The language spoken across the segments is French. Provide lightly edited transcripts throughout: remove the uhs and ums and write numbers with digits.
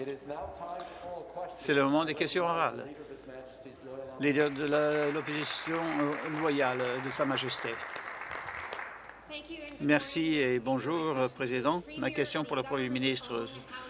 C'est le moment des questions orales. Leader de l'opposition loyale de Sa Majesté. Merci et bonjour, Président. Ma question pour le Premier ministre.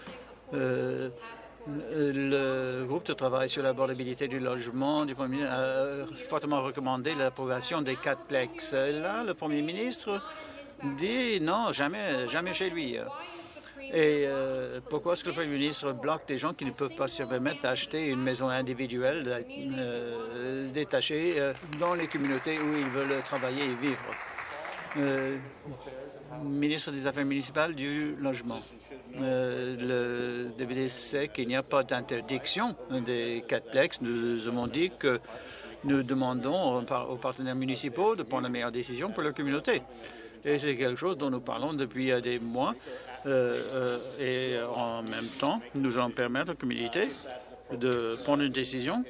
Le groupe de travail sur l'abordabilité du logement du Premier ministre a fortement recommandé l'approbation des quatreplex. Là, le Premier ministre dit non, jamais chez lui. Et pourquoi est-ce que le Premier ministre bloque des gens qui ne peuvent pas se permettre d'acheter une maison individuelle détachée dans les communautés où ils veulent travailler et vivre? Ministre des Affaires municipales du Logement. Le DPD sait qu'il n'y a pas d'interdiction des quatreplex. Nous avons dit que nous demandons aux partenaires municipaux de prendre la meilleure décision pour leur communauté. Et c'est quelque chose dont nous parlons depuis des mois. Et en même temps, nous allons permettre aux communautés de prendre une décision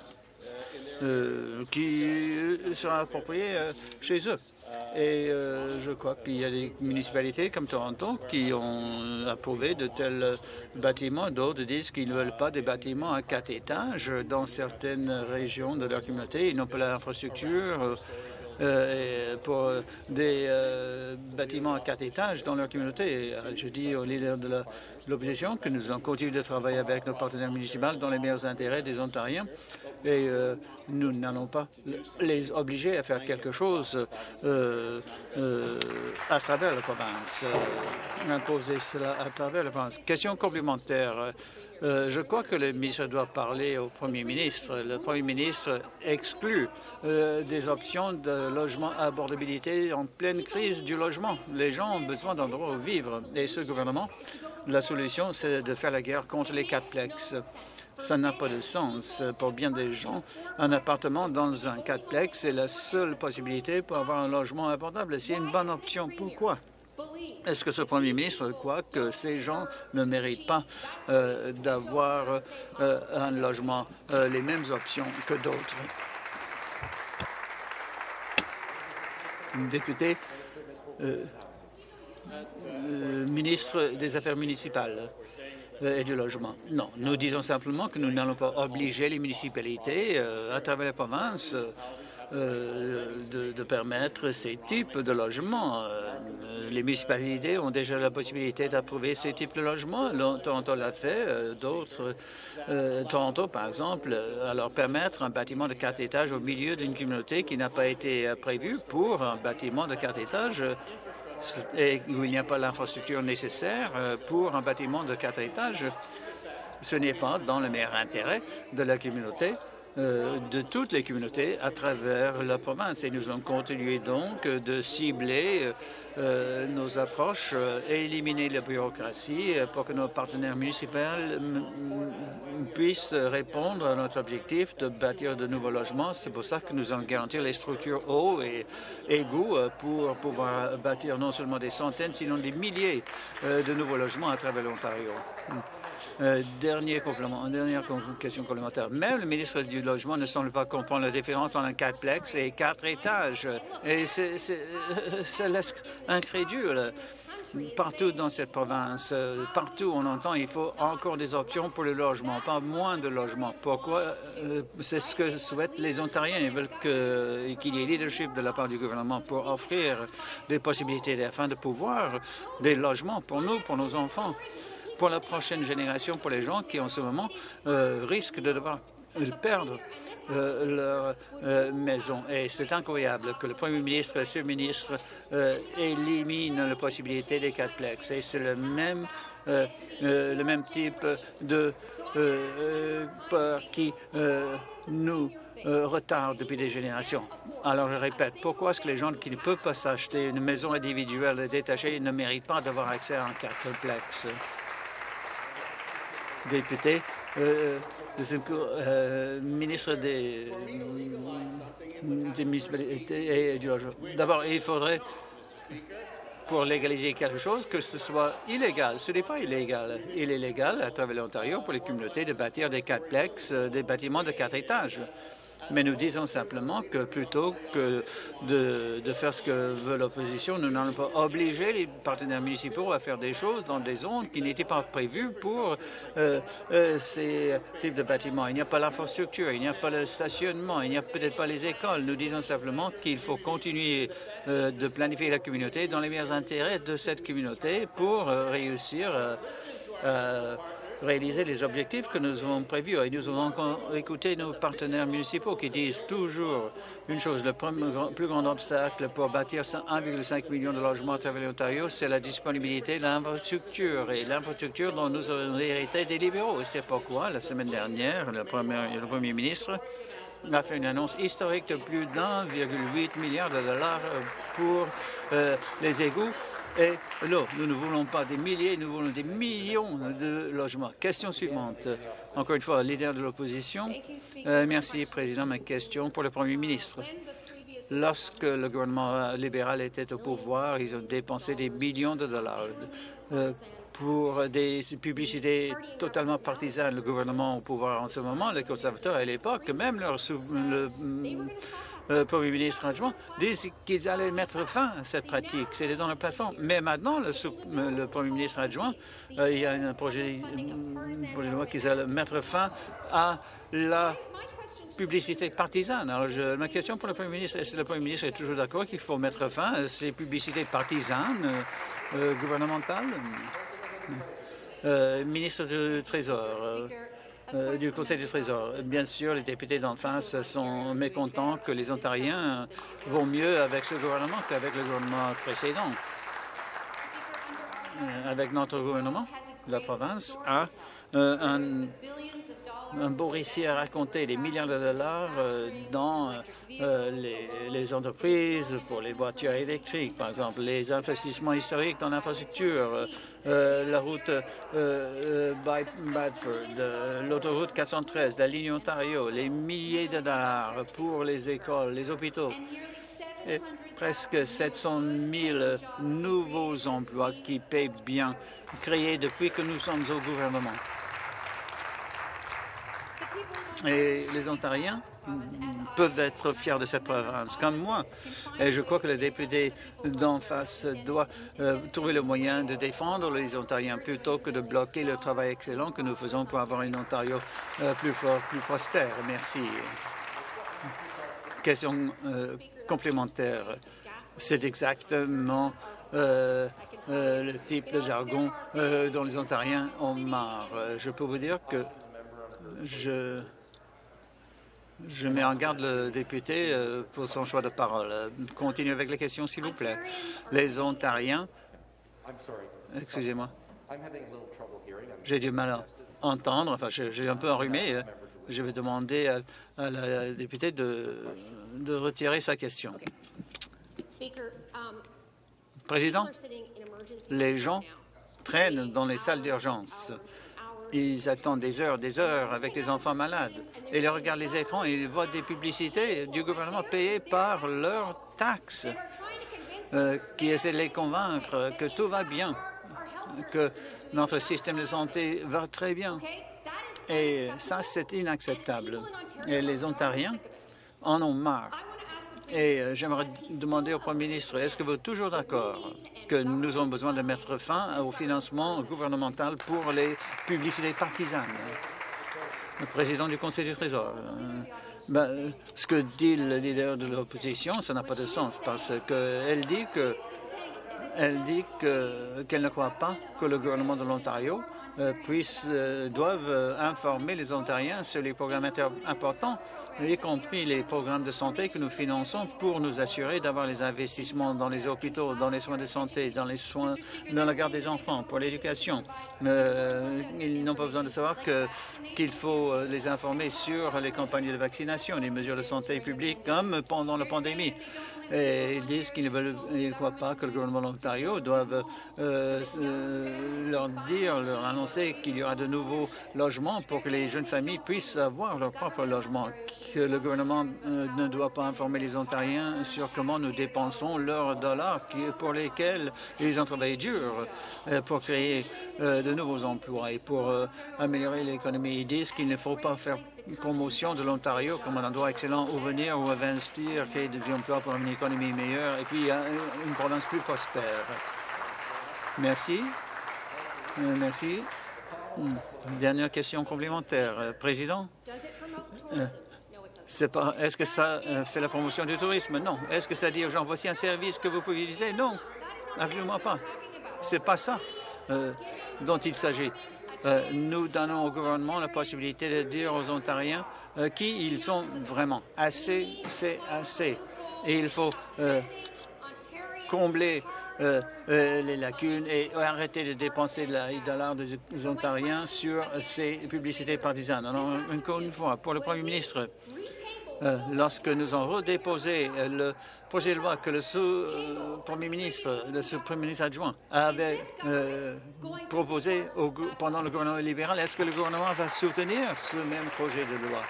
qui sera appropriée chez eux. Et je crois qu'il y a des municipalités comme Toronto qui ont approuvé de tels bâtiments. D'autres disent qu'ils ne veulent pas des bâtiments à 4 étages dans certaines régions de leur communauté. Ils n'ont pas l'infrastructure pour des bâtiments à 4 étages dans leur communauté. Et je dis aux leaders de l'opposition que nous allons continuer de travailler avec nos partenaires municipaux dans les meilleurs intérêts des Ontariens. Et nous n'allons pas les obliger à faire quelque chose à travers la province, imposer cela à travers la province. Question complémentaire. Je crois que le ministre doit parler au Premier ministre. Le Premier ministre exclut des options de logement à abordabilité en pleine crise du logement. Les gens ont besoin d'endroits où vivre. Et ce gouvernement, la solution, c'est de faire la guerre contre les quatreplex. Ça n'a pas de sens. Pour bien des gens, un appartement dans un quatreplex est la seule possibilité pour avoir un logement abordable. C'est une bonne option. Pourquoi? Est-ce que ce Premier ministre croit que ces gens ne méritent pas d'avoir un logement, les mêmes options que d'autres? Député, ministre des Affaires municipales et du logement. Non, nous disons simplement que nous n'allons pas obliger les municipalités à travers la province de permettre ces types de logements. Les municipalités ont déjà la possibilité d'approuver ces types de logements. Toronto l'a fait, d'autres. Toronto, par exemple, à leur permettre un bâtiment de 4 étages au milieu d'une communauté qui n'a pas été prévue pour un bâtiment de 4 étages et où il n'y a pas l'infrastructure nécessaire pour un bâtiment de 4 étages. Ce n'est pas dans le meilleur intérêt de la communauté, de toutes les communautés à travers la province. Et nous allons continuer donc de cibler nos approches et éliminer la bureaucratie pour que nos partenaires municipaux puissent répondre à notre objectif de bâtir de nouveaux logements. C'est pour ça que nous allons garantir les structures eau et égouts pour pouvoir bâtir non seulement des centaines, sinon des milliers de nouveaux logements à travers l'Ontario. Dernière question complémentaire. Même le ministre du Logement ne semble pas comprendre la différence entre un quatreplex et 4 étages. Et ça laisse incrédule. Partout dans cette province, partout on entend qu'il faut encore des options pour le logement, pas moins de logements. Pourquoi? C'est ce que souhaitent les Ontariens. Ils veulent qu'il y ait leadership de la part du gouvernement pour offrir des possibilités afin de pouvoir des logements pour nous, pour nos enfants, pour la prochaine génération, pour les gens qui en ce moment risquent de devoir perdre leur maison. Et c'est incroyable que le Premier ministre et ce ministre éliminent la possibilité des quatreplex. Et c'est le même type de peur qui nous retarde depuis des générations. Alors, je répète, pourquoi est-ce que les gens qui ne peuvent pas s'acheter une maison individuelle détachée ne méritent pas d'avoir accès à un quatreplex? Député, ministre des municipalités et du logement. D'abord, il faudrait, pour légaliser quelque chose, que ce soit illégal. Ce n'est pas illégal. Il est légal à travers l'Ontario pour les communautés de bâtir des quatreplex, des bâtiments de 4 étages. Mais nous disons simplement que plutôt que de faire ce que veut l'opposition, nous n'allons pas obliger les partenaires municipaux à faire des choses dans des zones qui n'étaient pas prévues pour ces types de bâtiments. Il n'y a pas l'infrastructure, il n'y a pas le stationnement, il n'y a peut-être pas les écoles. Nous disons simplement qu'il faut continuer de planifier la communauté dans les meilleurs intérêts de cette communauté pour réussir réaliser les objectifs que nous avons prévus. Et nous avons écouté nos partenaires municipaux qui disent toujours une chose, le plus grand obstacle pour bâtir 1,5 million de logements à travers l'Ontario, c'est la disponibilité de l'infrastructure et l'infrastructure dont nous avons hérité des libéraux. Et c'est pourquoi, la semaine dernière, le Premier ministre a fait une annonce historique de plus d'1,8 milliard de dollars pour les égouts et l'eau. Nous ne voulons pas des milliers, nous voulons des millions de logements. Question suivante. Encore une fois, leader de l'opposition. Merci, Président. Ma question pour le Premier ministre. Lorsque le gouvernement libéral était au pouvoir, ils ont dépensé des millions de dollars pour des publicités totalement partisanes. Le gouvernement au pouvoir en ce moment, les conservateurs à l'époque, même le Premier ministre adjoint, disent qu'ils allaient mettre fin à cette pratique. C'était dans la plateforme. Mais maintenant, le Premier ministre adjoint, il y a un projet de loi qu'ils allaient mettre fin à la publicité partisane. Alors, ma question pour le Premier ministre, est-ce que le Premier ministre est toujours d'accord qu'il faut mettre fin à ces publicités partisanes gouvernementales? Ministre du Trésor, du Conseil du Trésor. Bien sûr, les députés d'en face sont mécontents que les Ontariens vont mieux avec ce gouvernement qu'avec le gouvernement précédent. Avec notre gouvernement, la province a un beau récit à raconter, des milliards de dollars dans les entreprises pour les voitures électriques, par exemple, les investissements historiques dans l'infrastructure, la route Bradford, l'autoroute 413, la ligne Ontario, les milliers de dollars pour les écoles, les hôpitaux. Et presque 700 000 nouveaux emplois qui paient bien, créés depuis que nous sommes au gouvernement. Et les Ontariens peuvent être fiers de cette province, comme moi. Et je crois que le député d'en face doit trouver le moyen de défendre les Ontariens plutôt que de bloquer le travail excellent que nous faisons pour avoir un Ontario plus fort, plus prospère. Merci. Question complémentaire. C'est exactement le type de jargon dont les Ontariens ont marre. Je peux vous dire que je mets en garde le député pour son choix de parole. Continuez avec les questions, s'il vous plaît. Les Ontariens... Excusez-moi. J'ai du mal à entendre. Enfin, j'ai un peu enrhumé. Je vais demander à la députée de retirer sa question. Président, les gens traînent dans les salles d'urgence. Ils attendent des heures avec des enfants malades. Et ils regardent les écrans et ils voient des publicités du gouvernement payées par leurs taxes qui essaient de les convaincre que tout va bien, que notre système de santé va très bien. Et ça, c'est inacceptable. Et les Ontariens en ont marre. Et j'aimerais demander au Premier ministre, est-ce que vous êtes toujours d'accord que nous avons besoin de mettre fin au financement gouvernemental pour les publicités partisanes? Le président du Conseil du Trésor. Ce que dit le leader de l'opposition, ça n'a pas de sens parce qu'elle dit qu'elle ne croit pas que le gouvernement de l'Ontario doivent informer les Ontariens sur les programmes importants, y compris les programmes de santé que nous finançons pour nous assurer d'avoir les investissements dans les hôpitaux, dans les soins de santé, dans la garde des enfants, pour l'éducation. Ils n'ont pas besoin de savoir qu'il faut les informer sur les campagnes de vaccination, les mesures de santé publique, comme pendant la pandémie. Et ils disent qu'ils ne croient pas que le gouvernement de l'Ontario doive leur annoncer qu'il y aura de nouveaux logements pour que les jeunes familles puissent avoir leur propre logement, que le gouvernement ne doit pas informer les Ontariens sur comment nous dépensons leurs dollars pour lesquels ils ont travaillé dur pour créer de nouveaux emplois et pour améliorer l'économie. Ils disent qu'il ne faut pas faire promotion de l'Ontario comme un endroit excellent où venir, où investir, créer des emplois pour une économie meilleure et puis une province plus prospère. Merci. Merci. Dernière question complémentaire. Président, est-ce que ça fait la promotion du tourisme? Non. Est-ce que ça dit aux gens, voici un service que vous pouvez utiliser? Non, absolument pas. C'est pas ça dont il s'agit. Nous donnons au gouvernement la possibilité de dire aux Ontariens qui ils sont vraiment. Assez, c'est assez. Et il faut combler les lacunes et arrêter de dépenser de les dollars des Ontariens sur ces publicités partisanes. Alors, encore une fois, pour le Premier ministre, lorsque nous avons redéposé le projet de loi que le Premier ministre adjoint avait proposé pendant le gouvernement libéral, est-ce que le gouvernement va soutenir ce même projet de loi?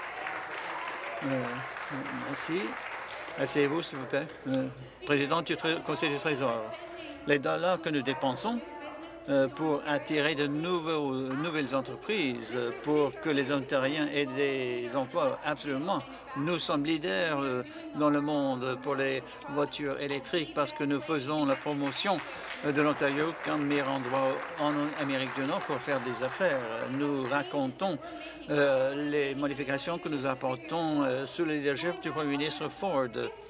Merci. Asseyez-vous, s'il vous plaît. Président du Conseil du Trésor, les dollars que nous dépensons pour attirer de nouvelles entreprises, pour que les Ontariens aient des emplois, absolument. Nous sommes leaders dans le monde pour les voitures électriques parce que nous faisons la promotion de l'Ontario comme meilleur endroit en Amérique du Nord pour faire des affaires. Nous racontons les modifications que nous apportons sous le leadership du Premier ministre Ford.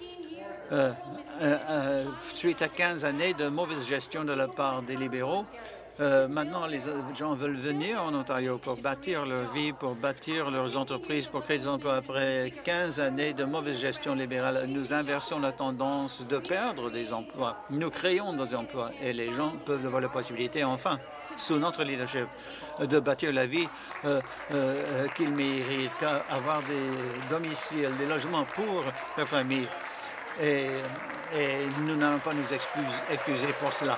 Suite à 15 années de mauvaise gestion de la part des libéraux, maintenant les gens veulent venir en Ontario pour bâtir leur vie, pour bâtir leurs entreprises, pour créer des emplois. Après 15 années de mauvaise gestion libérale, nous inversons la tendance de perdre des emplois. Nous créons des emplois et les gens peuvent avoir la possibilité, enfin, sous notre leadership, de bâtir la vie qu'ils méritent, avoir des domiciles, des logements pour leur famille. Et nous n'allons pas nous excuser pour cela.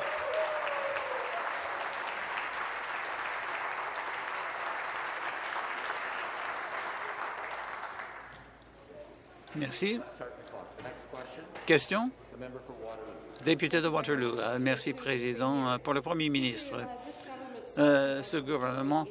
Merci. Question? Député de Waterloo. Merci, Président. Pour le Premier ministre, ce gouvernement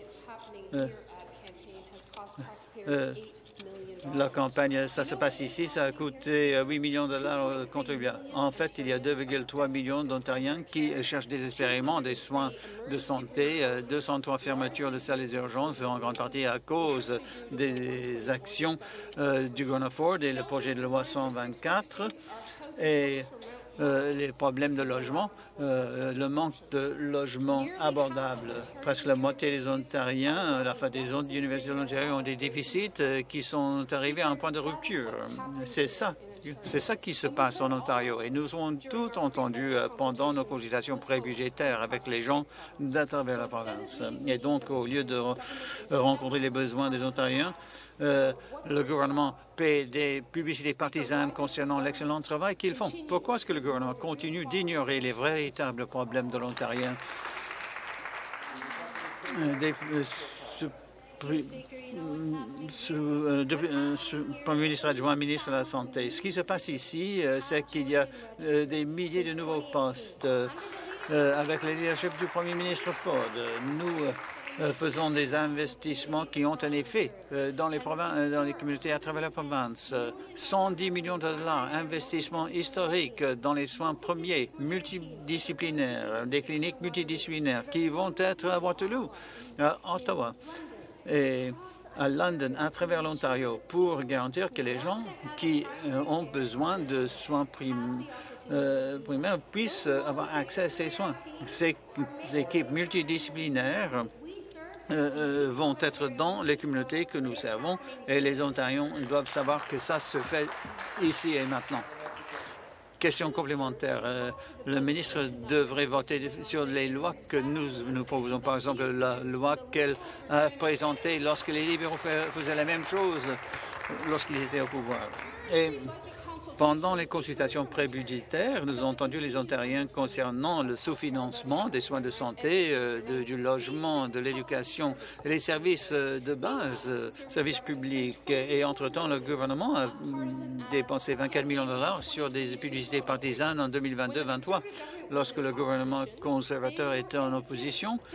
la campagne, ça se passe ici, ça a coûté 8 millions de dollars aux contribuables. En fait, il y a 2,3 millions d'Ontariens qui cherchent désespérément des soins de santé, 203 fermetures de salles d'urgence, en grande partie à cause des actions du gouvernement Ford et le projet de loi 124. Et les problèmes de logement, le manque de logements abordables. Presque la moitié des Ontariens, des universités de l'Ontario ont des déficits qui sont arrivés à un point de rupture. C'est ça qui se passe en Ontario. Et nous avons tout entendu pendant nos consultations pré-budgétaires avec les gens d'à travers la province. Et donc, au lieu de rencontrer les besoins des Ontariens, le gouvernement paie des publicités partisanes concernant l'excellent travail qu'ils font. Pourquoi est-ce que le gouvernement continue d'ignorer les véritables problèmes de l'Ontarien? Premier ministre adjoint, ministre de la Santé. Ce qui se passe ici, c'est qu'il y a des milliers de nouveaux postes avec le leadership du Premier ministre Ford. Nous faisons des investissements qui ont un effet dans les communautés à travers la province. 110 millions de dollars, investissement historique dans les soins premiers, multidisciplinaires, des cliniques multidisciplinaires qui vont être à Waterloo, à Ottawa et à London, à travers l'Ontario, pour garantir que les gens qui ont besoin de soins primaires puissent avoir accès à ces soins. Ces équipes multidisciplinaires vont être dans les communautés que nous servons et les Ontariens doivent savoir que ça se fait ici et maintenant. Question complémentaire. Le ministre devrait voter sur les lois que nous proposons. Par exemple, la loi qu'elle a présentée lorsque les libéraux faisaient la même chose lorsqu'ils étaient au pouvoir. Et pendant les consultations pré-budgétaires, nous avons entendu les Ontariens concernant le sous-financement des soins de santé, du logement, de l'éducation et les services de base, services publics. Et entre-temps, le gouvernement a dépensé 24 millions de dollars sur des publicités partisanes en 2022-23. Lorsque le gouvernement conservateur était en opposition,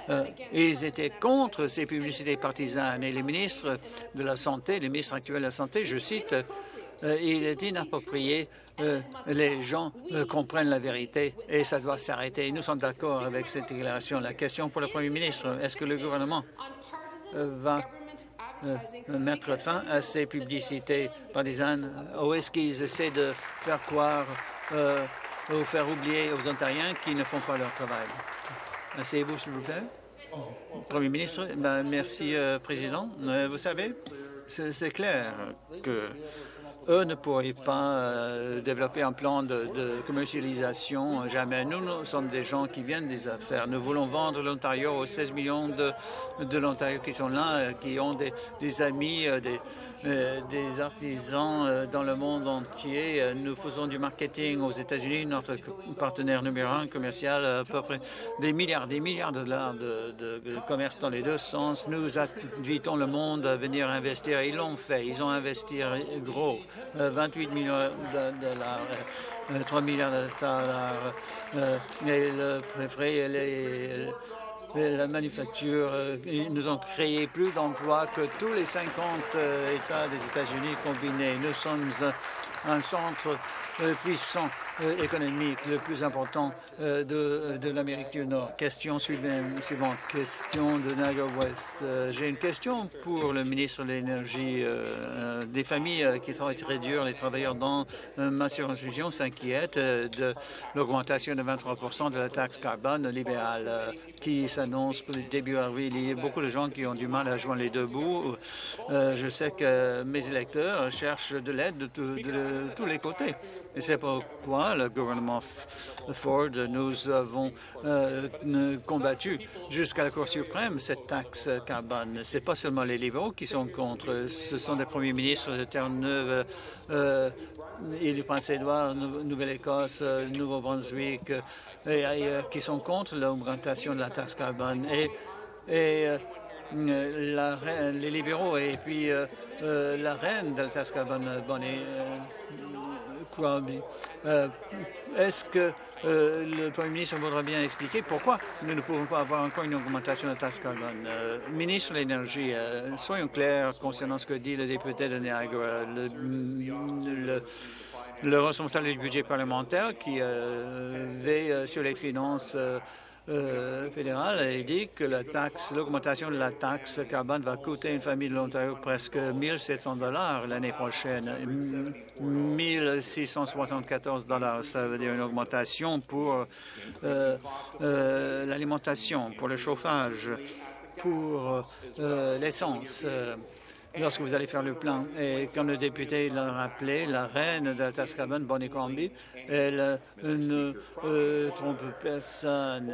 ils étaient contre ces publicités partisanes. Et le ministre de la Santé, le ministre actuel de la Santé, je cite, il est inapproprié. Les gens comprennent la vérité et ça doit s'arrêter. Nous sommes d'accord avec cette déclaration. La question pour le Premier ministre, est-ce que le gouvernement va mettre fin à ces publicités partisanes ou est-ce qu'ils essaient de faire croire ou faire oublier aux Ontariens qu'ils ne font pas leur travail? Asseyez-vous, s'il vous plaît. Premier ministre, merci, Président. Vous savez, c'est clair que eux ne pourraient pas développer un plan de commercialisation. Jamais. Nous sommes des gens qui viennent des affaires. Nous voulons vendre l'Ontario aux 16 millions de l'Ontario qui sont là, qui ont des amis, des artisans dans le monde entier. Nous faisons du marketing aux États-Unis. Notre partenaire numéro 1 commercial, à peu près des milliards de dollars de commerce dans les deux sens. Nous invitons le monde à venir investir. Ils l'ont fait. Ils ont investi gros. 28 millions de dollars, 3 milliards de dollars. Et le préfet et la manufacture, ils nous ont créé plus d'emplois que tous les 50 États des États-Unis combinés. Nous sommes un centre puissant économique, le plus important de l'Amérique du Nord. Question suivante, question de Niagara-Ouest. J'ai une question pour le ministre de l'Énergie. Des familles qui travaillent très dur, les travailleurs dans ma circonscription s'inquiètent de l'augmentation de 23 % de la taxe carbone libérale qui s'annonce pour le début avril. Il y a beaucoup de gens qui ont du mal à joindre les deux bouts. Je sais que mes électeurs cherchent de l'aide de tous les côtés. Et c'est pourquoi le gouvernement Ford, nous avons combattu jusqu'à la Cour suprême cette taxe carbone. Ce n'est pas seulement les libéraux qui sont contre, ce sont des premiers ministres de Terre-Neuve et du Prince-Édouard, Nouvelle-Écosse, Nouveau-Brunswick et ailleurs qui sont contre l'augmentation de la taxe carbone. Les libéraux et puis la reine de la taxe carbone, Bonnie Crombie. Est-ce que le Premier ministre voudra bien expliquer pourquoi nous ne pouvons pas avoir encore une augmentation de la taxe carbone? Ministre de l'Énergie, soyons clairs concernant ce que dit le député de Niagara. Le responsable du budget parlementaire qui veille sur les finances fédérale a dit que l'augmentation de la taxe carbone va coûter une famille de l'Ontario presque 1 700 $ l'année prochaine. 1 674 $. Ça veut dire une augmentation pour l'alimentation, pour le chauffage, pour l'essence. Lorsque vous allez faire le plan, et comme le député l'a rappelé, la reine de la taxe carbone, Bonnie Crombie, elle ne trompe personne.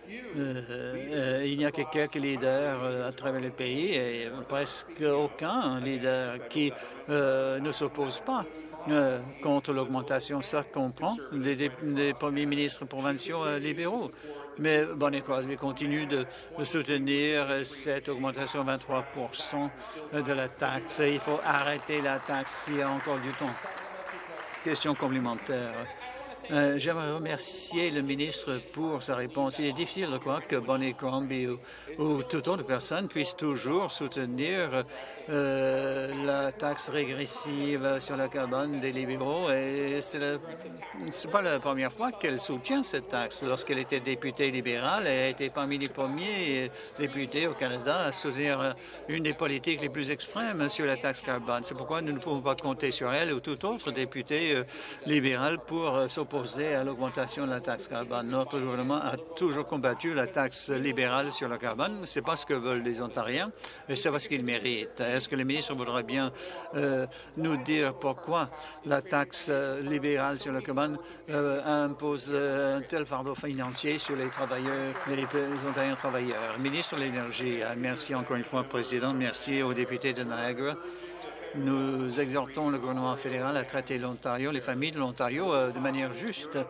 Il n'y a que quelques leaders à travers le pays et presque aucun leader qui ne s'oppose pas contre l'augmentation. Ça comprend des premiers ministres provinciaux libéraux. Mais Bonnie Crosby continue de soutenir cette augmentation de 23 % de la taxe. Il faut arrêter la taxe s'il y a encore du temps. Question complémentaire. J'aimerais remercier le ministre pour sa réponse. Il est difficile de croire que Bonnie Crombie ou toute autre personne puisse toujours soutenir la taxe régressive sur le carbone des libéraux. Et c'est pas la première fois qu'elle soutient cette taxe. Lorsqu'elle était députée libérale, elle a été parmi les premiers députés au Canada à soutenir une des politiques les plus extrêmes sur la taxe carbone. C'est pourquoi nous ne pouvons pas compter sur elle ou tout autre député libéral pour s'opposer à l'augmentation de la taxe carbone. Notre gouvernement a toujours combattu la taxe libérale sur le carbone. Ce n'est pas ce que veulent les Ontariens et c'est pas ce qu'ils méritent. Est-ce que le ministre voudrait bien nous dire pourquoi la taxe libérale sur le carbone impose un tel fardeau financier sur les travailleurs, les Ontariens travailleurs? Ministre de l'Énergie, merci encore une fois, Président. Merci aux députés de Niagara. Nous exhortons le gouvernement fédéral à traiter l'Ontario, les familles de l'Ontario, de manière juste.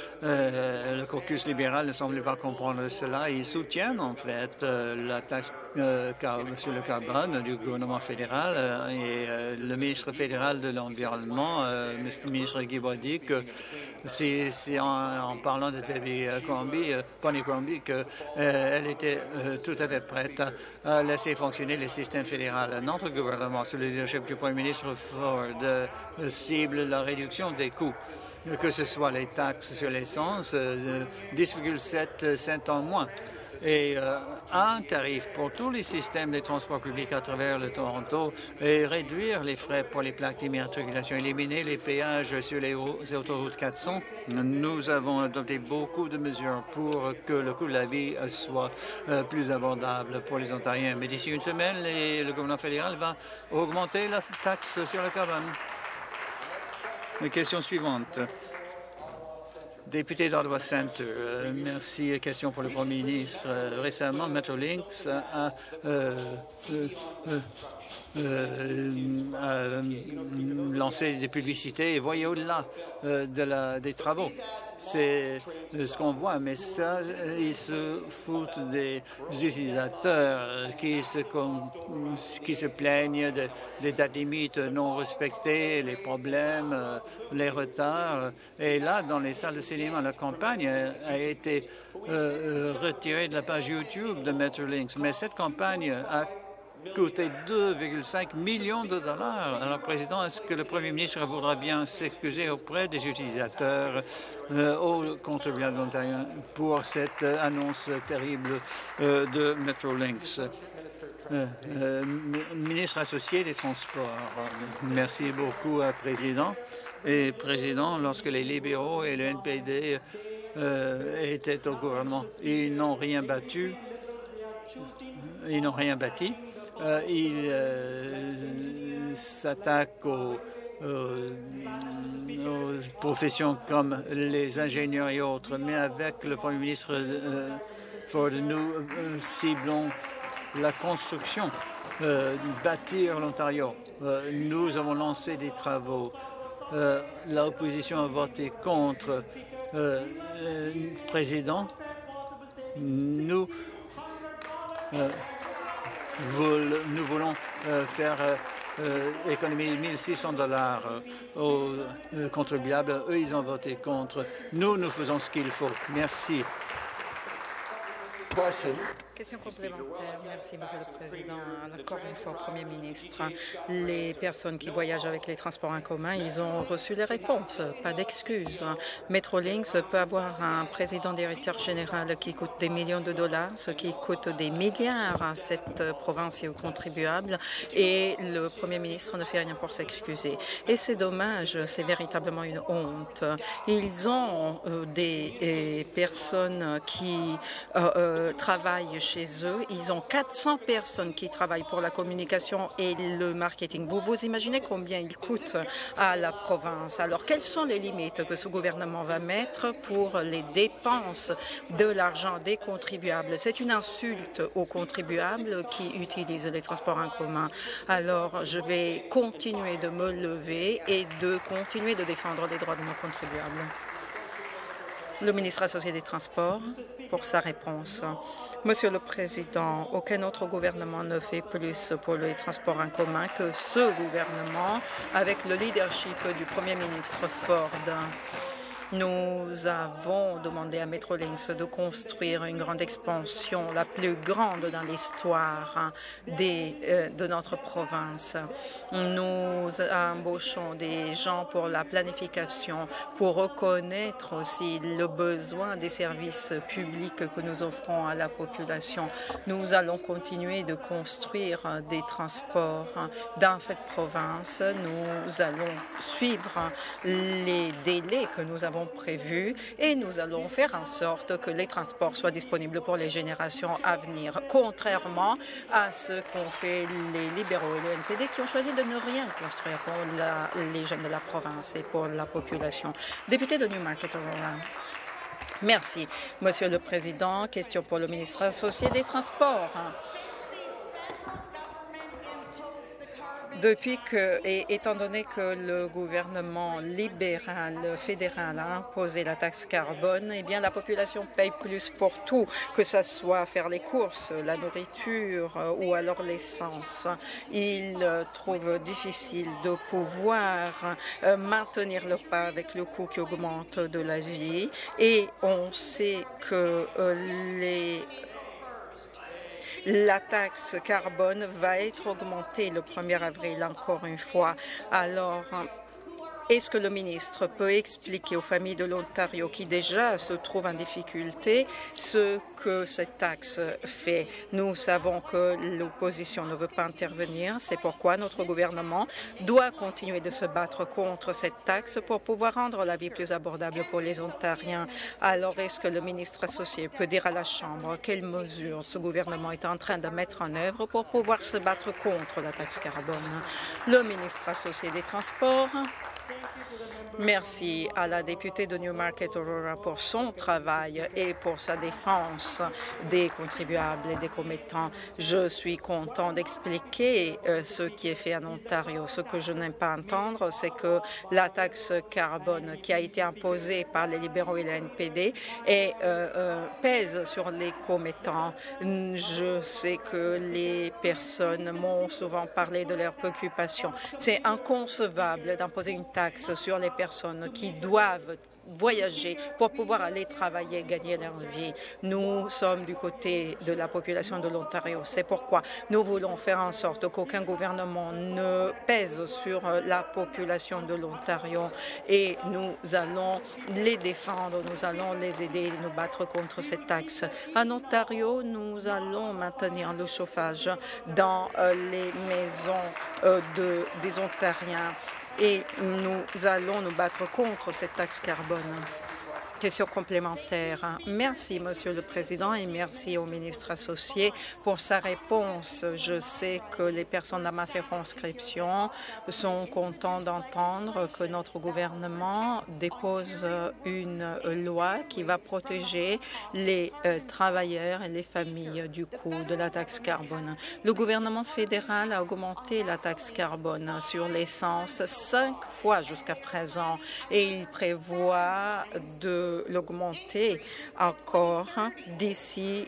Le caucus libéral ne semble pas comprendre cela. Ils soutiennent en fait la taxe sur le carbone du gouvernement fédéral et le ministre fédéral de l'Environnement, le ministre Guy dit que c'est en parlant de Debbie Bonnie Crombie, qu'elle était tout à fait prête à laisser fonctionner le système fédéral. Notre gouvernement, sous le leadership du Premier ministre Ford, cible la réduction des coûts, que ce soit les taxes sur l'essence, 10,7 cents en moins, et un tarif pour tous les systèmes de transport public à travers le Toronto et réduire les frais pour les plaques d'immatriculation, éliminer les péages sur les autoroutes 400. Nous avons adopté beaucoup de mesures pour que le coût de la vie soit plus abordable pour les Ontariens. Mais d'ici une semaine, le gouvernement fédéral va augmenter la taxe sur le carbone. La question suivante. Député d'Ottawa Centre, merci. Question pour le Premier ministre. Récemment, Metrolinx a lancé des publicités et voyez au-delà des travaux. C'est ce qu'on voit, mais ça, ils se foutent des utilisateurs qui se plaignent des dates limites non respectées, les problèmes, les retards. Et là, dans les salles de cinéma, la campagne a été retirée de la page YouTube de Metrolinx. Mais cette campagne a coûté 2,5 millions de dollars. Alors, Président, est-ce que le Premier ministre voudra bien s'excuser auprès des utilisateurs, aux contribuables ontariens pour cette annonce terrible de Metrolinx? Ministre associé des Transports. Merci beaucoup, Président. Et Président, lorsque les libéraux et le NPD étaient au gouvernement, ils n'ont rien battu. Ils n'ont rien bâti. Il s'attaque aux professions comme les ingénieurs et autres, mais avec le Premier ministre Ford, nous ciblons la construction, bâtir l'Ontario. Nous avons lancé des travaux. L'opposition a voté contre. Président, nous voulons faire économiser 1 600 $ aux contribuables. Eux, ils ont voté contre. Nous faisons ce qu'il faut. Merci. Question complémentaire. Merci, Monsieur le Président. Encore une fois, Premier ministre, les personnes qui voyagent avec les transports en commun, ils ont reçu les réponses. Pas d'excuses. Metrolinx peut avoir un président directeur général qui coûte des millions de dollars, ce qui coûte des milliards à cette province et aux contribuables, et le Premier ministre ne fait rien pour s'excuser. Et c'est dommage, c'est véritablement une honte. Ils ont des personnes qui travaillent chez eux. Ils ont 400 personnes qui travaillent pour la communication et le marketing. Vous imaginez combien ils coûtent à la province. Alors, quelles sont les limites que ce gouvernement va mettre pour les dépenses de l'argent des contribuables? C'est une insulte aux contribuables qui utilisent les transports en commun. Alors, je vais continuer de me lever et de continuer de défendre les droits de nos contribuables. Le ministre associé des Transports pour sa réponse. Monsieur le Président, aucun autre gouvernement ne fait plus pour les transports en commun que ce gouvernement avec le leadership du Premier ministre Ford. Nous avons demandé à Metrolinx de construire une grande expansion, la plus grande dans l'histoire de notre province. Nous embauchons des gens pour la planification, pour reconnaître aussi le besoin des services publics que nous offrons à la population. Nous allons continuer de construire des transports dans cette province. Nous allons suivre les délais que nous avons prévus et nous allons faire en sorte que les transports soient disponibles pour les générations à venir, contrairement à ce qu'ont fait les libéraux et le NPD qui ont choisi de ne rien construire pour les jeunes de la province et pour la population. Député de Newmarket, Aurora. Merci, Monsieur le Président. Question pour le ministre associé des Transports. Étant donné que le gouvernement libéral fédéral a imposé la taxe carbone, eh bien, la population paye plus pour tout, que ce soit faire les courses, la nourriture ou alors l'essence. Ils trouvent difficile de pouvoir maintenir le pas avec le coût qui augmente de la vie et on sait que la taxe carbone va être augmentée le 1er avril, encore une fois. Alors, est-ce que le ministre peut expliquer aux familles de l'Ontario qui déjà se trouvent en difficulté ce que cette taxe fait? Nous savons que l'opposition ne veut pas intervenir. C'est pourquoi notre gouvernement doit continuer de se battre contre cette taxe pour pouvoir rendre la vie plus abordable pour les Ontariens. Alors, est-ce que le ministre associé peut dire à la Chambre quelles mesures ce gouvernement est en train de mettre en œuvre pour pouvoir se battre contre la taxe carbone? Le ministre associé des Transports. Merci à la députée de Newmarket Aurora pour son travail et pour sa défense des contribuables et des commettants. Je suis content d'expliquer ce qui est fait en Ontario. Ce que je n'aime pas entendre, c'est que la taxe carbone qui a été imposée par les libéraux et le NPD pèse sur les commettants. Je sais que les personnes m'ont souvent parlé de leurs préoccupations. C'est inconcevable d'imposer une taxe sur les personnes qui doivent voyager pour pouvoir aller travailler et gagner leur vie. Nous sommes du côté de la population de l'Ontario. C'est pourquoi nous voulons faire en sorte qu'aucun gouvernement ne pèse sur la population de l'Ontario et nous allons les défendre, nous allons les aider et nous battre contre cette taxe. En Ontario, nous allons maintenir le chauffage dans les maisons des Ontariens et nous allons nous battre contre cette taxe carbone. Question complémentaire. Merci, Monsieur le Président, et merci au ministre associé pour sa réponse. Je sais que les personnes dans ma circonscription sont contents d'entendre que notre gouvernement dépose une loi qui va protéger les travailleurs et les familles du coût de la taxe carbone. Le gouvernement fédéral a augmenté la taxe carbone sur l'essence 5 fois jusqu'à présent et il prévoit de l'augmenter encore d'ici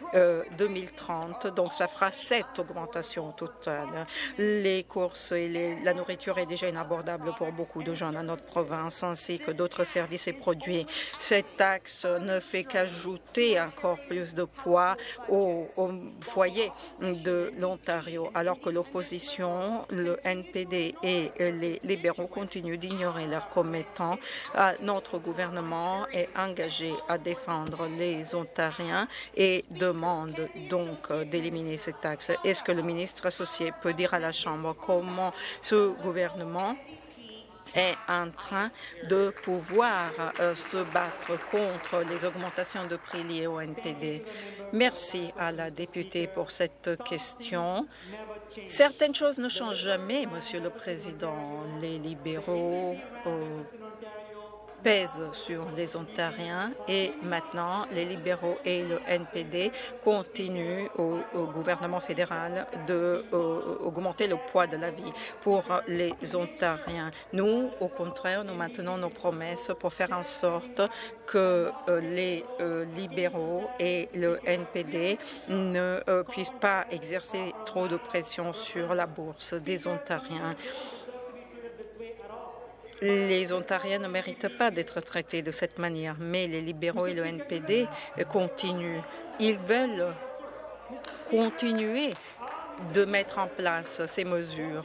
2030. Donc, ça fera 7 augmentations au total. Les courses et la nourriture est déjà inabordable pour beaucoup de gens dans notre province, ainsi que d'autres services et produits. Cette taxe ne fait qu'ajouter encore plus de poids au foyer de l'Ontario, alors que l'opposition, le NPD et les libéraux continuent d'ignorer leurs commettants. Notre gouvernement est engagé à défendre les Ontariens et demande donc d'éliminer cette taxe. Est-ce que le ministre associé peut dire à la Chambre comment ce gouvernement est en train de pouvoir se battre contre les augmentations de prix liées au NPD? Merci à la députée pour cette question. Certaines choses ne changent jamais, Monsieur le Président. Les libéraux pèse sur les Ontariens et maintenant les libéraux et le NPD continuent au gouvernement fédéral d'augmenter le poids de la vie pour les Ontariens. Nous, au contraire, nous maintenons nos promesses pour faire en sorte que les libéraux et le NPD ne puissent pas exercer trop de pression sur la bourse des Ontariens. Les Ontariens ne méritent pas d'être traités de cette manière, mais les libéraux et le NPD continuent. Ils veulent continuer de mettre en place ces mesures.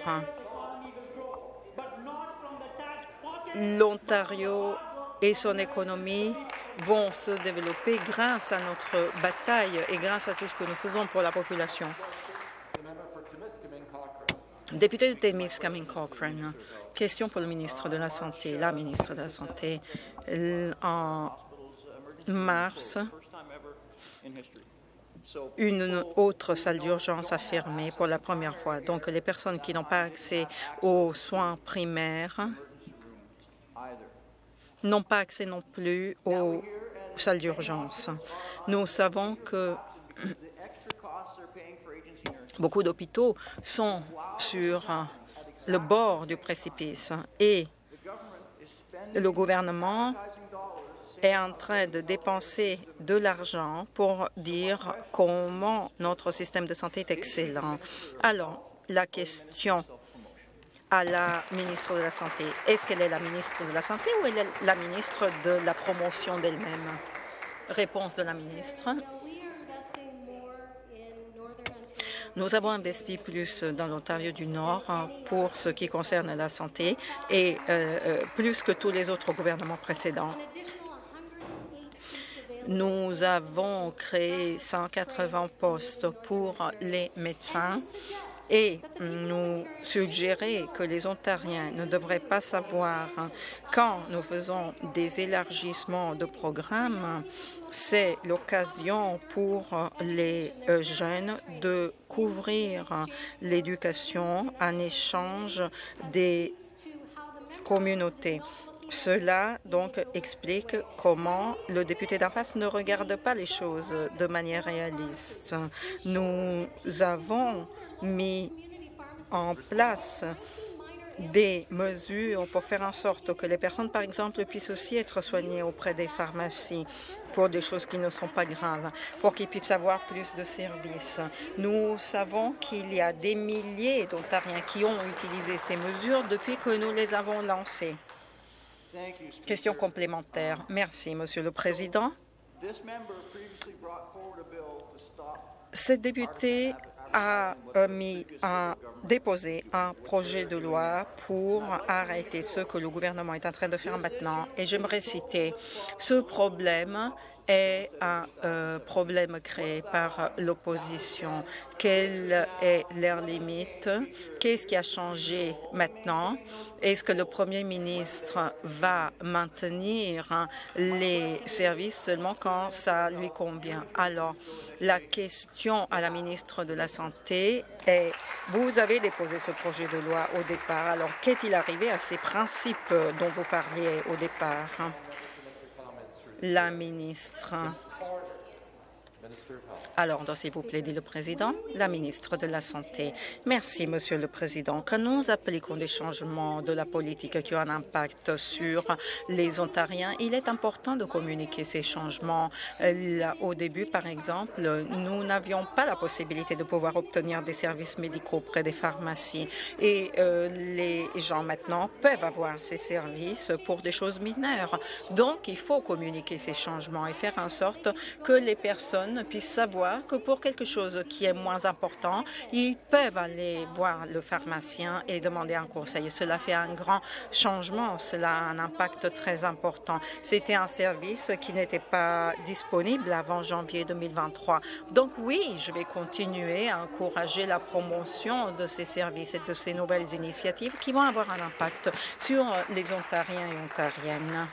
L'Ontario et son économie vont se développer grâce à notre bataille et grâce à tout ce que nous faisons pour la population. Député de Timiskaming Cochrane, question pour le ministre de la Santé. La ministre de la Santé, en mars, une autre salle d'urgence a fermé pour la première fois. Donc, les personnes qui n'ont pas accès aux soins primaires n'ont pas accès non plus aux salles d'urgence. Nous savons que beaucoup d'hôpitaux sont sur le bord du précipice et le gouvernement est en train de dépenser de l'argent pour dire comment notre système de santé est excellent. Alors, la question à la ministre de la Santé, est-ce qu'elle est la ministre de la Santé ou elle est la ministre de la promotion d'elle-même? Réponse de la ministre. Nous avons investi plus dans l'Ontario du Nord pour ce qui concerne la santé et plus que tous les autres gouvernements précédents. Nous avons créé 180 postes pour les médecins et nous suggérer que les Ontariens ne devraient pas savoir quand nous faisons des élargissements de programmes, c'est l'occasion pour les jeunes de couvrir l'éducation en échange des communautés. Cela donc explique comment le député d'en face ne regarde pas les choses de manière réaliste. Nous avons mis en place des mesures pour faire en sorte que les personnes, par exemple, puissent aussi être soignées auprès des pharmacies pour des choses qui ne sont pas graves, pour qu'ils puissent avoir plus de services. Nous savons qu'il y a des milliers d'Ontariens qui ont utilisé ces mesures depuis que nous les avons lancées. Question complémentaire. Merci, Monsieur le Président. Cette députée a déposé un projet de loi pour arrêter ce que le gouvernement est en train de faire maintenant. Et j'aimerais citer, ce problème est un problème créé par l'opposition. Quelle est leur limite? Qu'est-ce qui a changé maintenant? Est-ce que le Premier ministre va maintenir les services seulement quand ça lui convient? Alors, la question à la ministre de la Santé est, vous avez déposé ce projet de loi au départ, alors qu'est-il arrivé à ces principes dont vous parliez au départ? La ministre. Alors, s'il vous plaît, dit le Président, la ministre de la Santé. Merci, Monsieur le Président. Quand nous appliquons des changements de la politique qui ont un impact sur les Ontariens, il est important de communiquer ces changements. Là, au début, par exemple, nous n'avions pas la possibilité de pouvoir obtenir des services médicaux auprès des pharmacies. Et les gens maintenant peuvent avoir ces services pour des choses mineures. Donc, il faut communiquer ces changements et faire en sorte que les personnes puissent savoir que pour quelque chose qui est moins important, ils peuvent aller voir le pharmacien et demander un conseil. Cela fait un grand changement, cela a un impact très important. C'était un service qui n'était pas disponible avant janvier 2023. Donc oui, je vais continuer à encourager la promotion de ces services et de ces nouvelles initiatives qui vont avoir un impact sur les Ontariens et Ontariennes.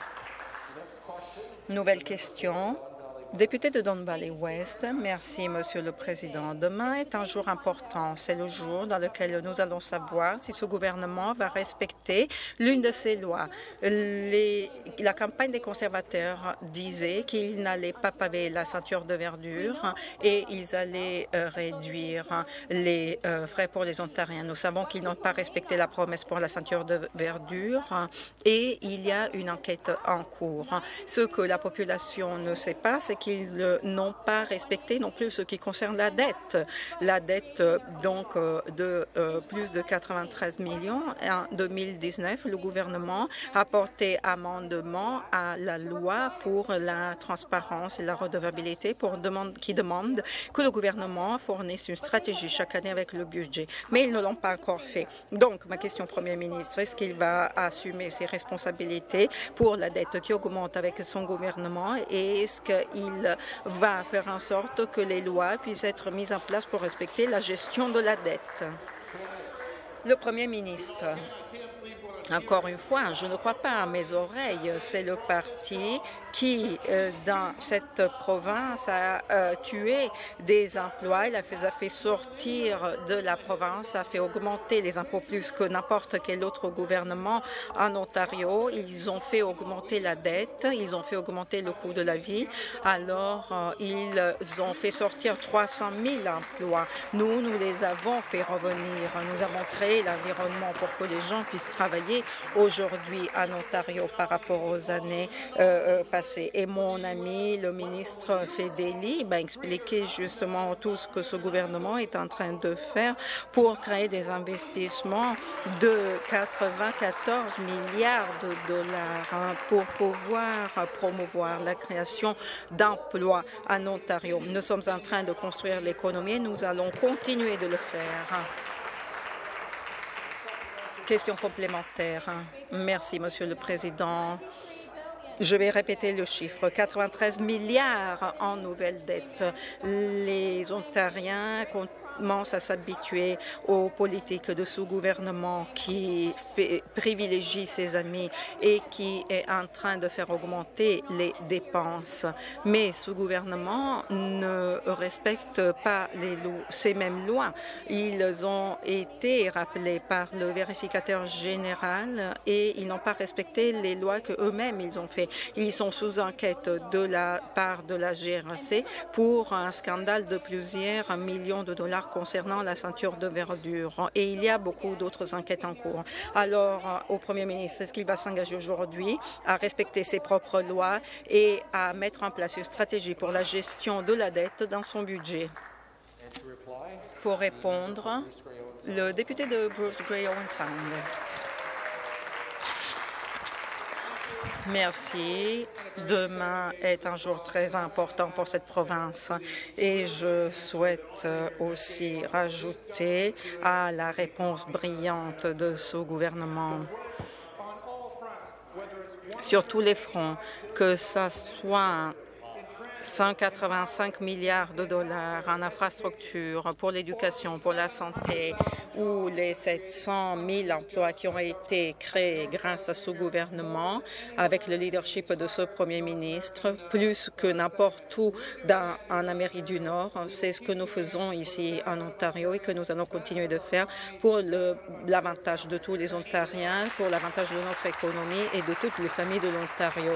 Nouvelle question. Député de Don Valley West, merci, Monsieur le Président. Demain est un jour important. C'est le jour dans lequel nous allons savoir si ce gouvernement va respecter l'une de ces lois. La campagne des conservateurs disait qu'ils n'allaient pas paver la ceinture de verdure et ils allaient réduire les frais pour les Ontariens. Nous savons qu'ils n'ont pas respecté la promesse pour la ceinture de verdure et il y a une enquête en cours. Ce que la population ne sait pas, c'est qu'ils n'ont pas respecté non plus ce qui concerne la dette. La dette, donc, de plus de 93 millions. En 2019, le gouvernement a porté amendement à la loi pour la transparence et la redevabilité qui demande que le gouvernement fournisse une stratégie chaque année avec le budget. Mais ils ne l'ont pas encore fait. Donc, ma question au Premier ministre, est-ce qu'il va assumer ses responsabilités pour la dette qui augmente avec son gouvernement et est-ce qu'il va faire en sorte que les lois puissent être mises en place pour respecter la gestion de la dette? Le Premier ministre. Encore une fois, je ne crois pas à mes oreilles. C'est le parti qui, dans cette province, a tué des emplois. Il a fait sortir de la province, a fait augmenter les impôts plus que n'importe quel autre gouvernement en Ontario. Ils ont fait augmenter la dette, ils ont fait augmenter le coût de la vie. Alors, ils ont fait sortir 300 000 emplois. Nous les avons fait revenir. Nous avons créé l'environnement pour que les gens puissent travailler aujourd'hui en Ontario par rapport aux années passées. Et mon ami, le ministre Fedeli, m'a expliqué justement tout ce que ce gouvernement est en train de faire pour créer des investissements de 94 milliards de dollars pour pouvoir promouvoir la création d'emplois en Ontario. Nous sommes en train de construire l'économie et nous allons continuer de le faire. Question complémentaire. Merci, Monsieur le Président. Je vais répéter le chiffre. 93 milliards en nouvelles dettes. Les Ontariens commence à s'habituer aux politiques de ce gouvernement qui privilégie ses amis et qui est en train de faire augmenter les dépenses. Mais ce gouvernement ne respecte pas ces mêmes lois. Ils ont été rappelés par le vérificateur général et ils n'ont pas respecté les lois qu'eux-mêmes ils ont fait. Ils sont sous enquête de la part de la GRC pour un scandale de plusieurs millions de dollars concernant la ceinture de verdure. Et il y a beaucoup d'autres enquêtes en cours. Alors, au Premier ministre, est-ce qu'il va s'engager aujourd'hui à respecter ses propres lois et à mettre en place une stratégie pour la gestion de la dette dans son budget? Pour répondre, le député de Bruce Grey Owen Sound. Merci. Demain est un jour très important pour cette province et je souhaite aussi rajouter à la réponse brillante de ce gouvernement sur tous les fronts, que ça soit 185 milliards de dollars en infrastructure pour l'éducation, pour la santé, ou les 700 000 emplois qui ont été créés grâce à ce gouvernement avec le leadership de ce Premier ministre, plus que n'importe où en Amérique du Nord. C'est ce que nous faisons ici en Ontario et que nous allons continuer de faire pour l'avantage de tous les Ontariens, pour l'avantage de notre économie et de toutes les familles de l'Ontario.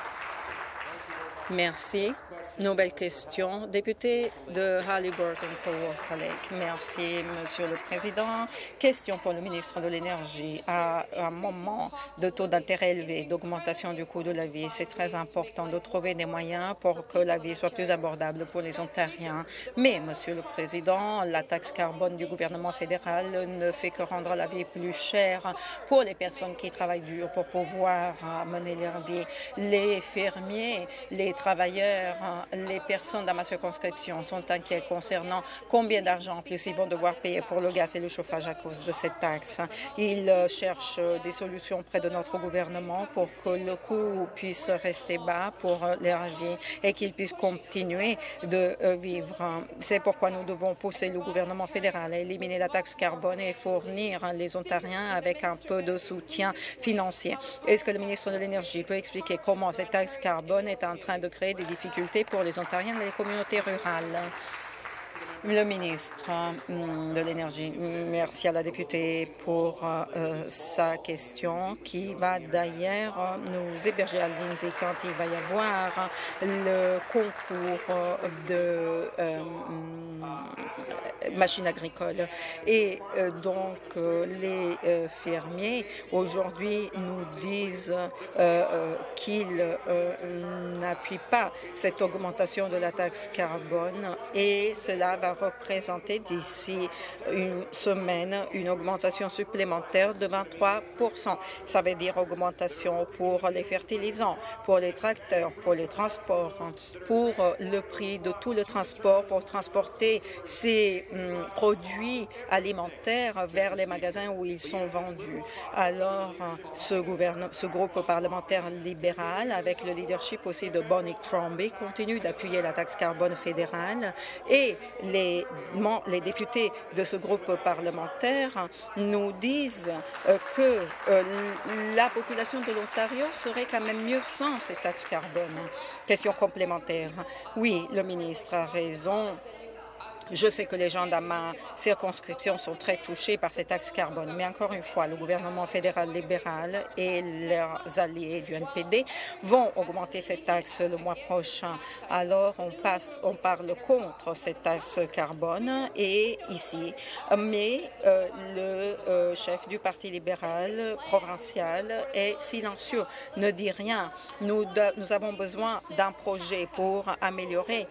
Merci. Nouvelle question. Député de Haliburton-Kawartha Lake. Merci, Monsieur le Président. Question pour le ministre de l'Énergie. À un moment de taux d'intérêt élevé, d'augmentation du coût de la vie, c'est très important de trouver des moyens pour que la vie soit plus abordable pour les Ontariens. Mais, Monsieur le Président, la taxe carbone du gouvernement fédéral ne fait que rendre la vie plus chère pour les personnes qui travaillent dur pour pouvoir mener leur vie. Les fermiers, les travailleurs, les personnes dans ma circonscription sont inquiets concernant combien d'argent en plus ils vont devoir payer pour le gaz et le chauffage à cause de cette taxe. Ils cherchent des solutions près de notre gouvernement pour que le coût puisse rester bas pour leur vie et qu'ils puissent continuer de vivre. C'est pourquoi nous devons pousser le gouvernement fédéral à éliminer la taxe carbone et fournir les Ontariens avec un peu de soutien financier. Est-ce que le ministre de l'Énergie peut expliquer comment cette taxe carbone est en train de créer des difficultés pour les Ontariens et les communautés rurales? Le ministre de l'Énergie, merci à la députée pour sa question qui va d'ailleurs nous héberger à Lindsay quand il va y avoir le concours de machines agricoles. Et donc, les fermiers aujourd'hui nous disent qu'ils n'appuient pas cette augmentation de la taxe carbone et cela va représenter d'ici une semaine une augmentation supplémentaire de 23 %. Ça veut dire augmentation pour les fertilisants, pour les tracteurs, pour les transports, pour le prix de tout le transport pour transporter ces produits alimentaires vers les magasins où ils sont vendus. Alors, ce groupe parlementaire libéral, avec le leadership aussi de Bonnie Crombie, continue d'appuyer la taxe carbone fédérale et les députés de ce groupe parlementaire nous disent que la population de l'Ontario serait quand même mieux sans ces taxes carbone. Question complémentaire. Oui, le ministre a raison. Je sais que les gens dans ma circonscription sont très touchés par ces taxes carbone, mais encore une fois, le gouvernement fédéral libéral et leurs alliés du NPD vont augmenter ces taxes le mois prochain. Alors, on parle contre ces taxes carbone et ici, mais le chef du Parti libéral provincial est silencieux, ne dit rien. Nous avons besoin d'un projet pour améliorer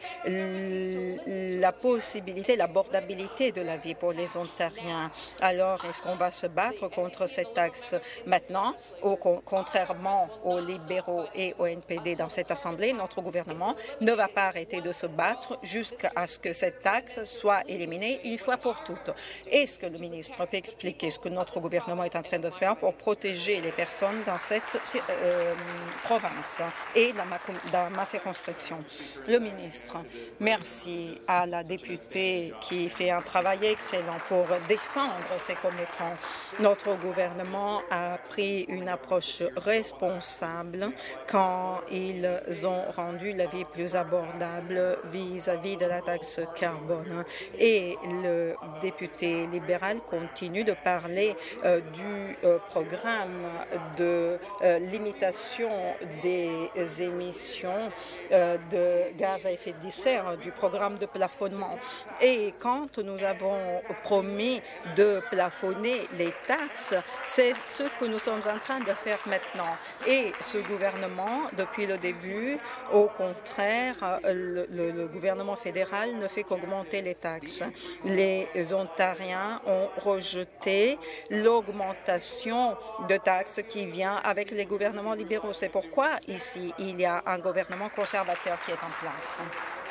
la possibilité, l'abordabilité de la vie pour les Ontariens. Alors, est-ce qu'on va se battre contre cette taxe maintenant? Contrairement aux libéraux et au NPD dans cette Assemblée, notre gouvernement ne va pas arrêter de se battre jusqu'à ce que cette taxe soit éliminée une fois pour toutes. Est-ce que le ministre peut expliquer ce que notre gouvernement est en train de faire pour protéger les personnes dans cette province et dans ma circonscription? Le ministre, merci à la députée qui fait un travail excellent pour défendre ses commettants. Notre gouvernement a pris une approche responsable quand ils ont rendu la vie plus abordable vis-à-vis de la taxe carbone. Et le député libéral continue de parler du programme de limitation des émissions de gaz à effet de serre, du programme de plafonnement. Et quand nous avons promis de plafonner les taxes, c'est ce que nous sommes en train de faire maintenant. Et ce gouvernement, depuis le début, au contraire, le gouvernement fédéral ne fait qu'augmenter les taxes. Les Ontariens ont rejeté l'augmentation de taxes qui vient avec les gouvernements libéraux. C'est pourquoi ici, il y a un gouvernement conservateur qui est en place.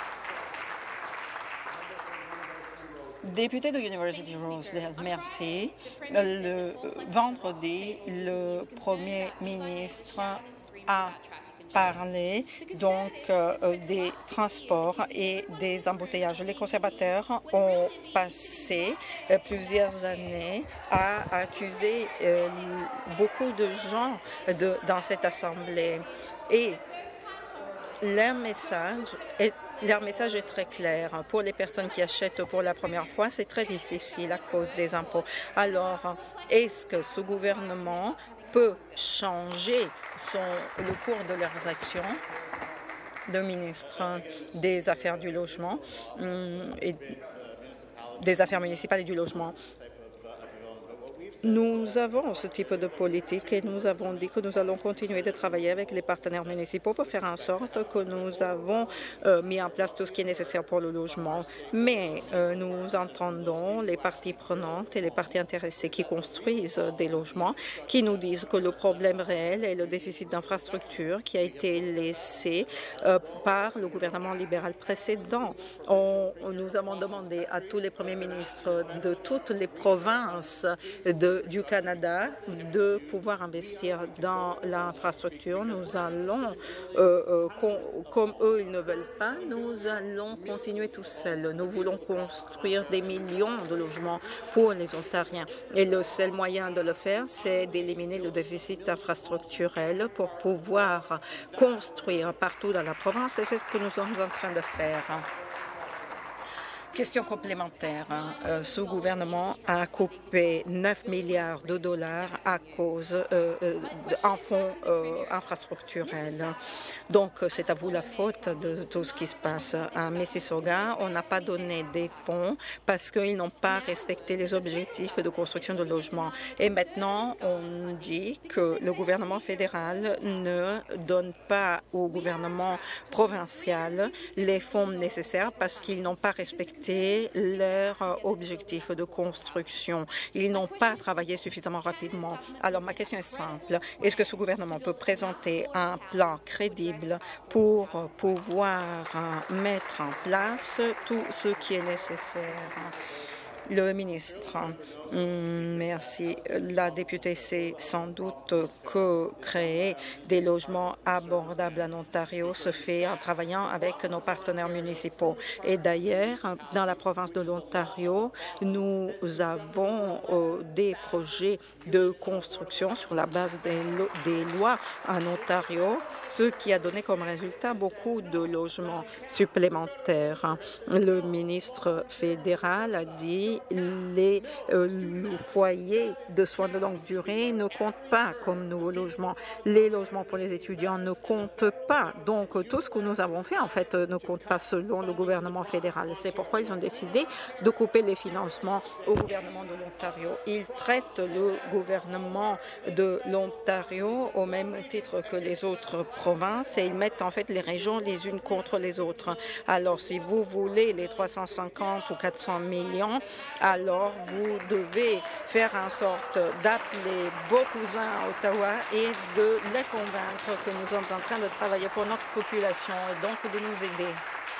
Député de University Rosedale, merci. Le vendredi, le Premier ministre a parlé donc des transports et des embouteillages. Les conservateurs ont passé plusieurs années à accuser beaucoup de gens dans cette Assemblée et leur message est très clair. Pour les personnes qui achètent pour la première fois, c'est très difficile à cause des impôts. Alors, est-ce que ce gouvernement peut changer le cours de leurs actions? Le ministre des Affaires du Logement et des Affaires municipales et du Logement. Nous avons ce type de politique et nous avons dit que nous allons continuer de travailler avec les partenaires municipaux pour faire en sorte que nous avons mis en place tout ce qui est nécessaire pour le logement. Mais nous entendons les parties prenantes et les parties intéressées qui construisent des logements, qui nous disent que le problème réel est le déficit d'infrastructures qui a été laissé par le gouvernement libéral précédent. Nous avons demandé à tous les premiers ministres de toutes les provinces du Canada de pouvoir investir dans l'infrastructure. Nous allons, comme eux, ils ne veulent pas, nous allons continuer tout seuls. Nous voulons construire des millions de logements pour les Ontariens. Et le seul moyen de le faire, c'est d'éliminer le déficit infrastructurel pour pouvoir construire partout dans la province. Et c'est ce que nous sommes en train de faire. Question complémentaire. Ce gouvernement a coupé 9 milliards de dollars à cause en fonds infrastructurels. Donc, c'est à vous la faute de tout ce qui se passe. À Mississauga, on n'a pas donné des fonds parce qu'ils n'ont pas respecté les objectifs de construction de logements. Et maintenant, on dit que le gouvernement fédéral ne donne pas au gouvernement provincial les fonds nécessaires parce qu'ils n'ont pas respecté respecter leur objectif de construction. Ils n'ont pas travaillé suffisamment rapidement. Alors, ma question est simple. Est-ce que ce gouvernement peut présenter un plan crédible pour pouvoir mettre en place tout ce qui est nécessaire? Le ministre, merci. La députée sait sans doute que créer des logements abordables en Ontario se fait en travaillant avec nos partenaires municipaux. Et d'ailleurs, dans la province de l'Ontario, nous avons des projets de construction sur la base des lois en Ontario, ce qui a donné comme résultat beaucoup de logements supplémentaires. Le ministre fédéral a dit les foyers de soins de longue durée ne comptent pas comme nouveaux logements. Les logements pour les étudiants ne comptent pas. Donc, tout ce que nous avons fait, en fait, ne compte pas selon le gouvernement fédéral. C'est pourquoi ils ont décidé de couper les financements au gouvernement de l'Ontario. Ils traitent le gouvernement de l'Ontario au même titre que les autres provinces et ils mettent en fait les régions les unes contre les autres. Alors, si vous voulez les 350 ou 400 millions, alors vous devez faire en sorte d'appeler vos cousins à Ottawa et de les convaincre que nous sommes en train de travailler pour notre population et donc de nous aider.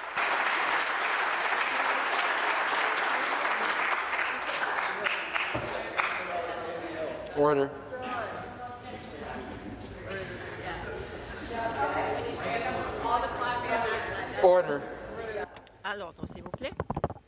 Order. Order. À l'ordre, s'il vous plaît.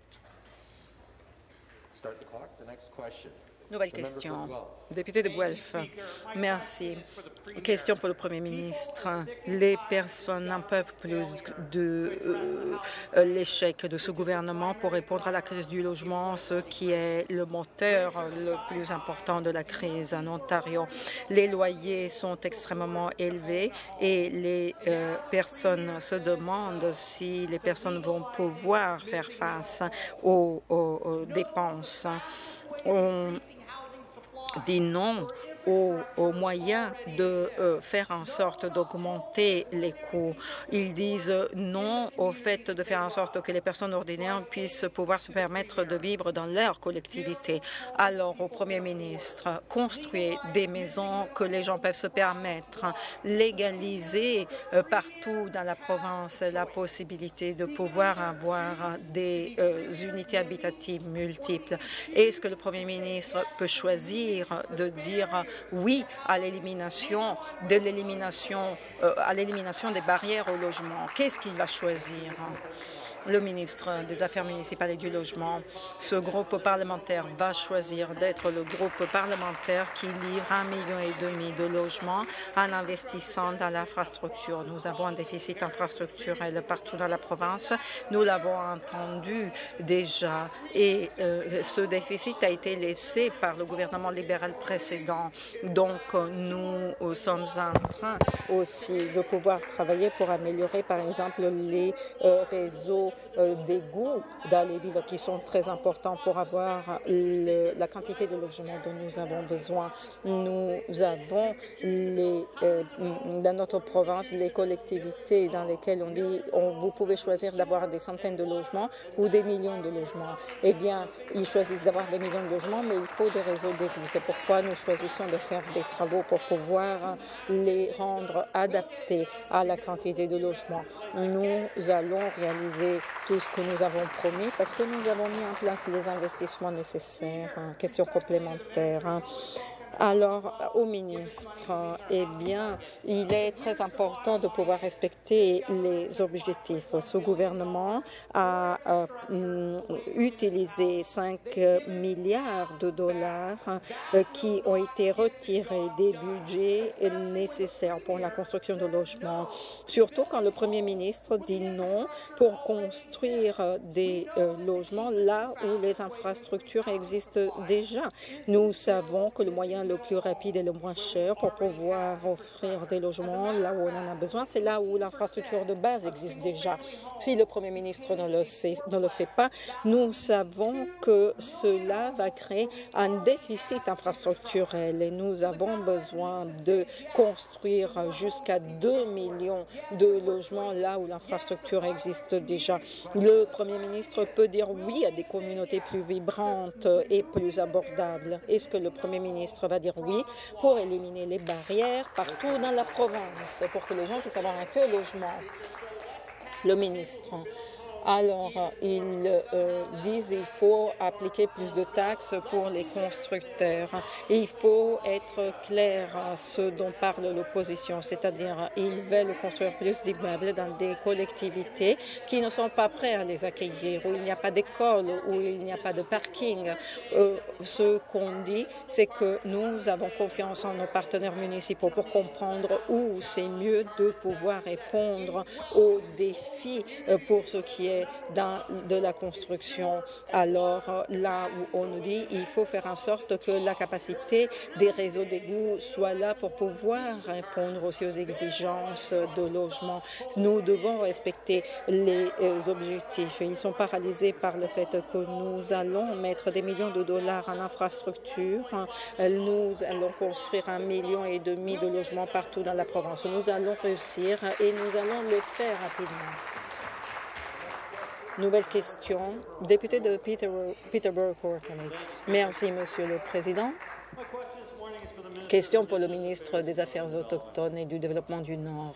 Start the clock. The next question. Nouvelle question. Député de Guelph. Merci. Question pour le Premier ministre. Les personnes n'en peuvent plus de l'échec de ce gouvernement pour répondre à la crise du logement, ce qui est le moteur le plus important de la crise en Ontario. Les loyers sont extrêmement élevés et les personnes se demandent si les personnes vont pouvoir faire face aux dépenses. On dit non aux moyens de faire en sorte d'augmenter les coûts. Ils disent non au fait de faire en sorte que les personnes ordinaires puissent pouvoir se permettre de vivre dans leur collectivité. Alors, au Premier ministre, construire des maisons que les gens peuvent se permettre, légaliser partout dans la province la possibilité de pouvoir avoir des unités habitatives multiples. Est-ce que le Premier ministre peut choisir de dire oui à l'élimination des barrières au logement? Qu'est-ce qu'il va choisir? Le ministre des Affaires municipales et du Logement, ce groupe parlementaire va choisir d'être le groupe parlementaire qui livre 1,5 million de logements en investissant dans l'infrastructure. Nous avons un déficit infrastructurel partout dans la province. Nous l'avons entendu déjà et ce déficit a été laissé par le gouvernement libéral précédent. Donc, nous sommes en train aussi de pouvoir travailler pour améliorer, par exemple, les réseaux d'égouts dans les villes qui sont très importants pour avoir la quantité de logements dont nous avons besoin. Nous avons dans notre province les collectivités dans lesquelles on dit vous pouvez choisir d'avoir des centaines de logements ou des millions de logements. Eh bien, ils choisissent d'avoir des millions de logements, mais il faut des réseaux d'égouts. C'est pourquoi nous choisissons de faire des travaux pour pouvoir les rendre adaptés à la quantité de logements. Nous allons réaliser tout ce que nous avons promis parce que nous avons mis en place les investissements nécessaires. Question complémentaire. Alors, au ministre, eh bien, il est très important de pouvoir respecter les objectifs. Ce gouvernement a utilisé 5 milliards de dollars qui ont été retirés des budgets nécessaires pour la construction de logements, surtout quand le Premier ministre dit non pour construire des logements là où les infrastructures existent déjà. Nous savons que le moyen le plus rapide et le moins cher pour pouvoir offrir des logements là où on en a besoin. C'est là où l'infrastructure de base existe déjà. Si le Premier ministre ne le fait pas, nous savons que cela va créer un déficit infrastructurel et nous avons besoin de construire jusqu'à 2 millions de logements là où l'infrastructure existe déjà. Le Premier ministre peut dire oui à des communautés plus vibrantes et plus abordables. Est-ce que le Premier ministre va dire oui pour éliminer les barrières partout dans la province pour que les gens puissent avoir accès au logement? Le ministre. Alors, ils disent qu'il faut appliquer plus de taxes pour les constructeurs. Il faut être clair à ce dont parle l'opposition, c'est-à-dire ils veulent construire plus d'immeubles dans des collectivités qui ne sont pas prêtes à les accueillir, où il n'y a pas d'école, où il n'y a pas de parking. Ce qu'on dit, c'est que nous avons confiance en nos partenaires municipaux pour comprendre où c'est mieux de pouvoir répondre aux défis pour ce qui est de la construction. Alors, là où on nous dit il faut faire en sorte que la capacité des réseaux d'égouts soit là pour pouvoir répondre aussi aux exigences de logement. Nous devons respecter les objectifs. Ils sont paralysés par le fait que nous allons mettre des millions de dollars en infrastructure. Nous allons construire 1,5 million de logements partout dans la province. Nous allons réussir et nous allons le faire rapidement. Nouvelle question, député de Peterborough Court-Alex. Merci, Monsieur le Président. Question pour le ministre des Affaires autochtones et du Développement du Nord.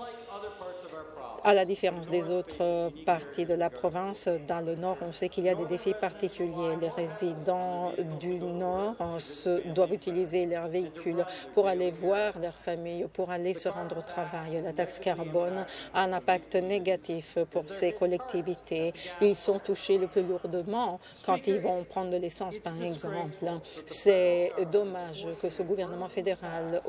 À la différence des autres parties de la province, dans le Nord, on sait qu'il y a des défis particuliers. Les résidents du Nord doivent utiliser leurs véhicules pour aller voir leur famille, pour aller se rendre au travail. La taxe carbone a un impact négatif pour ces collectivités. Ils sont touchés le plus lourdement quand ils vont prendre de l'essence, par exemple. C'est dommage que ce gouvernement fédéral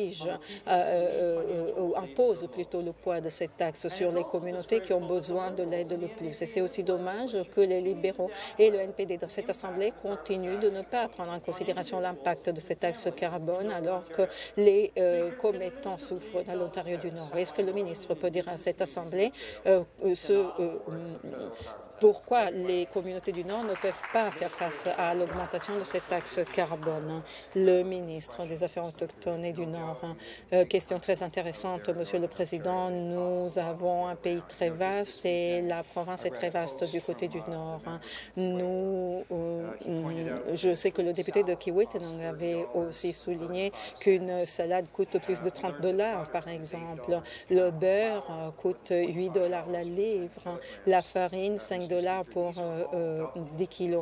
impose plutôt le poids de cette taxe sur les communautés qui ont besoin de l'aide le plus. Et c'est aussi dommage que les libéraux et le NPD dans cette Assemblée continuent de ne pas prendre en considération l'impact de cette taxe carbone alors que les commettants souffrent dans l'Ontario du Nord. Est-ce que le ministre peut dire à cette Assemblée pourquoi les communautés du Nord ne peuvent pas faire face à l'augmentation de cette taxe carbone? Le ministre des Affaires autochtones et du Nord. Question très intéressante, Monsieur le Président. Nous avons un pays très vaste et la province est très vaste du côté du Nord. Je sais que le député de Kiiwetinoong avait aussi souligné qu'une salade coûte plus de 30 $, par exemple. Le beurre coûte 8 $ la livre. La farine, 5 $ pour 10 kilos.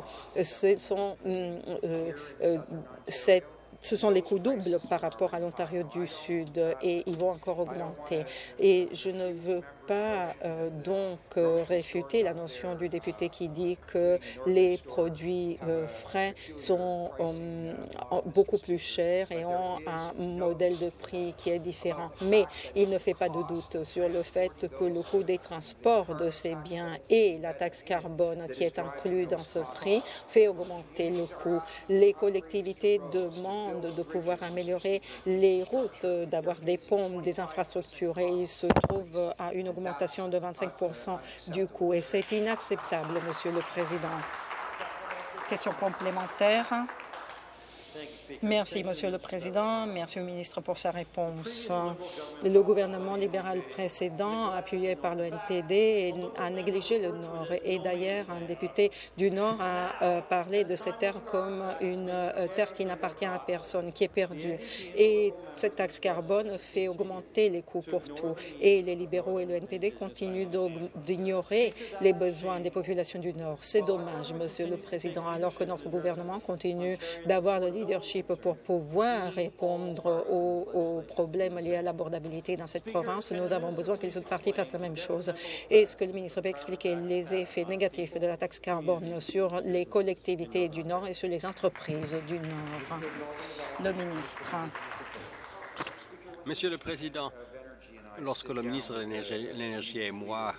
Ce sont les coûts doubles par rapport à l'Ontario du Sud et ils vont encore augmenter. Et je ne veux pas donc réfuter la notion du député qui dit que les produits frais sont beaucoup plus chers et ont un modèle de prix qui est différent. Mais il ne fait pas de doute sur le fait que le coût des transports de ces biens et la taxe carbone qui est inclue dans ce prix fait augmenter le coût. Les collectivités demandent de pouvoir améliorer les routes, d'avoir des ponts, des infrastructures et ils se trouvent à une augmentation de 25 % du coût. Et c'est inacceptable, Monsieur le Président. Question complémentaire. Merci, Monsieur le Président. Merci au ministre pour sa réponse. Le gouvernement libéral précédent, appuyé par le NPD, a négligé le Nord. Et d'ailleurs, un député du Nord a parlé de cette terre comme une terre qui n'appartient à personne, qui est perdue. Et cette taxe carbone fait augmenter les coûts pour tout. Et les libéraux et le NPD continuent d'ignorer les besoins des populations du Nord. C'est dommage, Monsieur le Président, alors que notre gouvernement continue d'avoir le leadership pour pouvoir répondre aux problèmes liés à l'abordabilité dans cette province. Nous avons besoin que les autres partis fassent la même chose. Est-ce que le ministre peut expliquer les effets négatifs de la taxe carbone sur les collectivités du Nord et sur les entreprises du Nord? Le ministre. Monsieur le Président, lorsque le ministre de l'Énergie et moi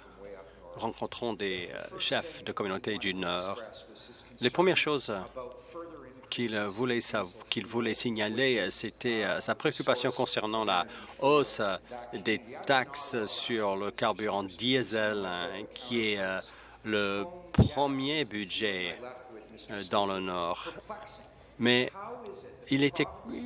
rencontrons des chefs de communautés du Nord, les premières choses qu'il voulait signaler, c'était sa préoccupation concernant la hausse des taxes sur le carburant diesel, qui est le premier budget dans le Nord. Mais il est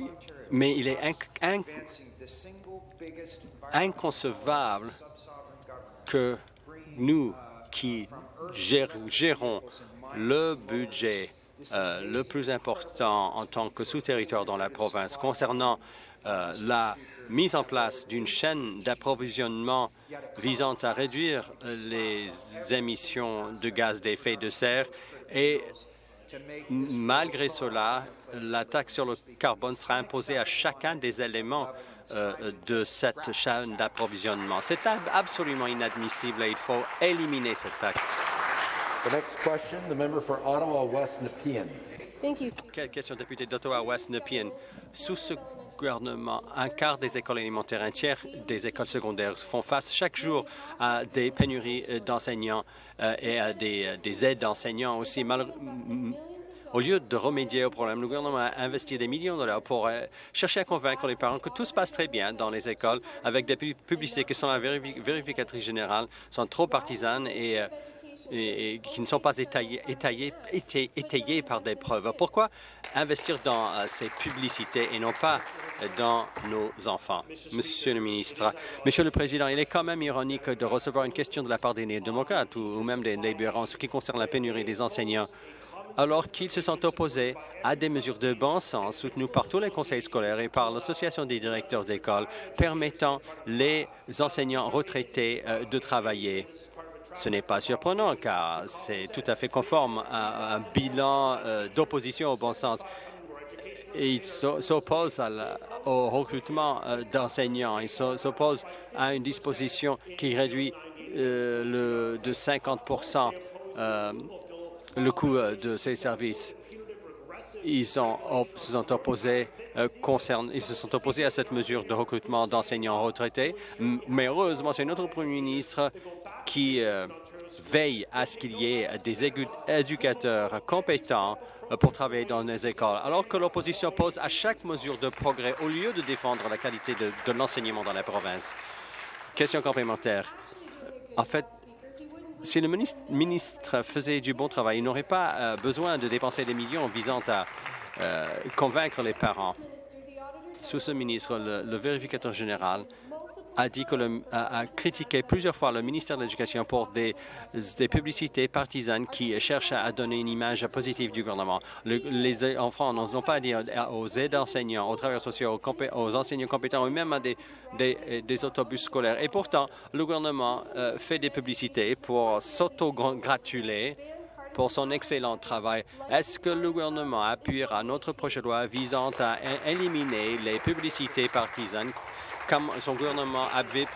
inconcevable que nous, qui gérons le budget le plus important en tant que sous-territoire dans la province, concernant la mise en place d'une chaîne d'approvisionnement visant à réduire les émissions de gaz à effet de serre, et malgré cela, la taxe sur le carbone sera imposée à chacun des éléments de cette chaîne d'approvisionnement. C'est absolument inadmissible et il faut éliminer cette taxe. The next question, the member for Ottawa-West Nepean. Thank you. Quelle question, député d'Ottawa-West Nepean? Sous ce gouvernement, un quart des écoles élémentaires, un tiers des écoles secondaires font face chaque jour à des pénuries d'enseignants et à des aides d'enseignants aussi. Au lieu de remédier au problème, le gouvernement a investi des millions de dollars pour chercher à convaincre les parents que tout se passe très bien dans les écoles, avec des publicités qui sont la vérificatrice générale, sont trop partisanes et qui ne sont pas étayées par des preuves. Pourquoi investir dans ces publicités et non pas dans nos enfants? Monsieur le ministre, Monsieur le Président, il est quand même ironique de recevoir une question de la part des néo-démocrates ou même des libéraux en ce qui concerne la pénurie des enseignants, alors qu'ils se sont opposés à des mesures de bon sens soutenues par tous les conseils scolaires et par l'Association des directeurs d'école permettant les enseignants retraités de travailler. Ce n'est pas surprenant car c'est tout à fait conforme à un bilan d'opposition au bon sens. Ils s'opposent au recrutement d'enseignants. Ils s'opposent à une disposition qui réduit de 50% le coût de ces services. Ils se sont opposés à cette mesure de recrutement d'enseignants retraités. Mais heureusement, c'est notre Premier ministre qui veille à ce qu'il y ait des éducateurs compétents pour travailler dans les écoles, alors que l'opposition oppose à chaque mesure de progrès au lieu de défendre la qualité de l'enseignement dans la province. Question complémentaire. En fait, si le ministre faisait du bon travail, il n'aurait pas besoin de dépenser des millions visant à convaincre les parents. Sous ce ministre, le vérificateur général a critiqué plusieurs fois le ministère de l'Éducation pour des publicités partisanes qui cherchent à donner une image positive du gouvernement. Les enfants n'ont pas à dire aux aides enseignants, aux travailleurs sociaux, aux enseignants compétents ou même à des autobus scolaires. Et pourtant, le gouvernement fait des publicités pour s'auto-gratuler pour son excellent travail. Est-ce que le gouvernement appuiera notre projet de loi visant à éliminer les publicités partisanes comme son gouvernement avait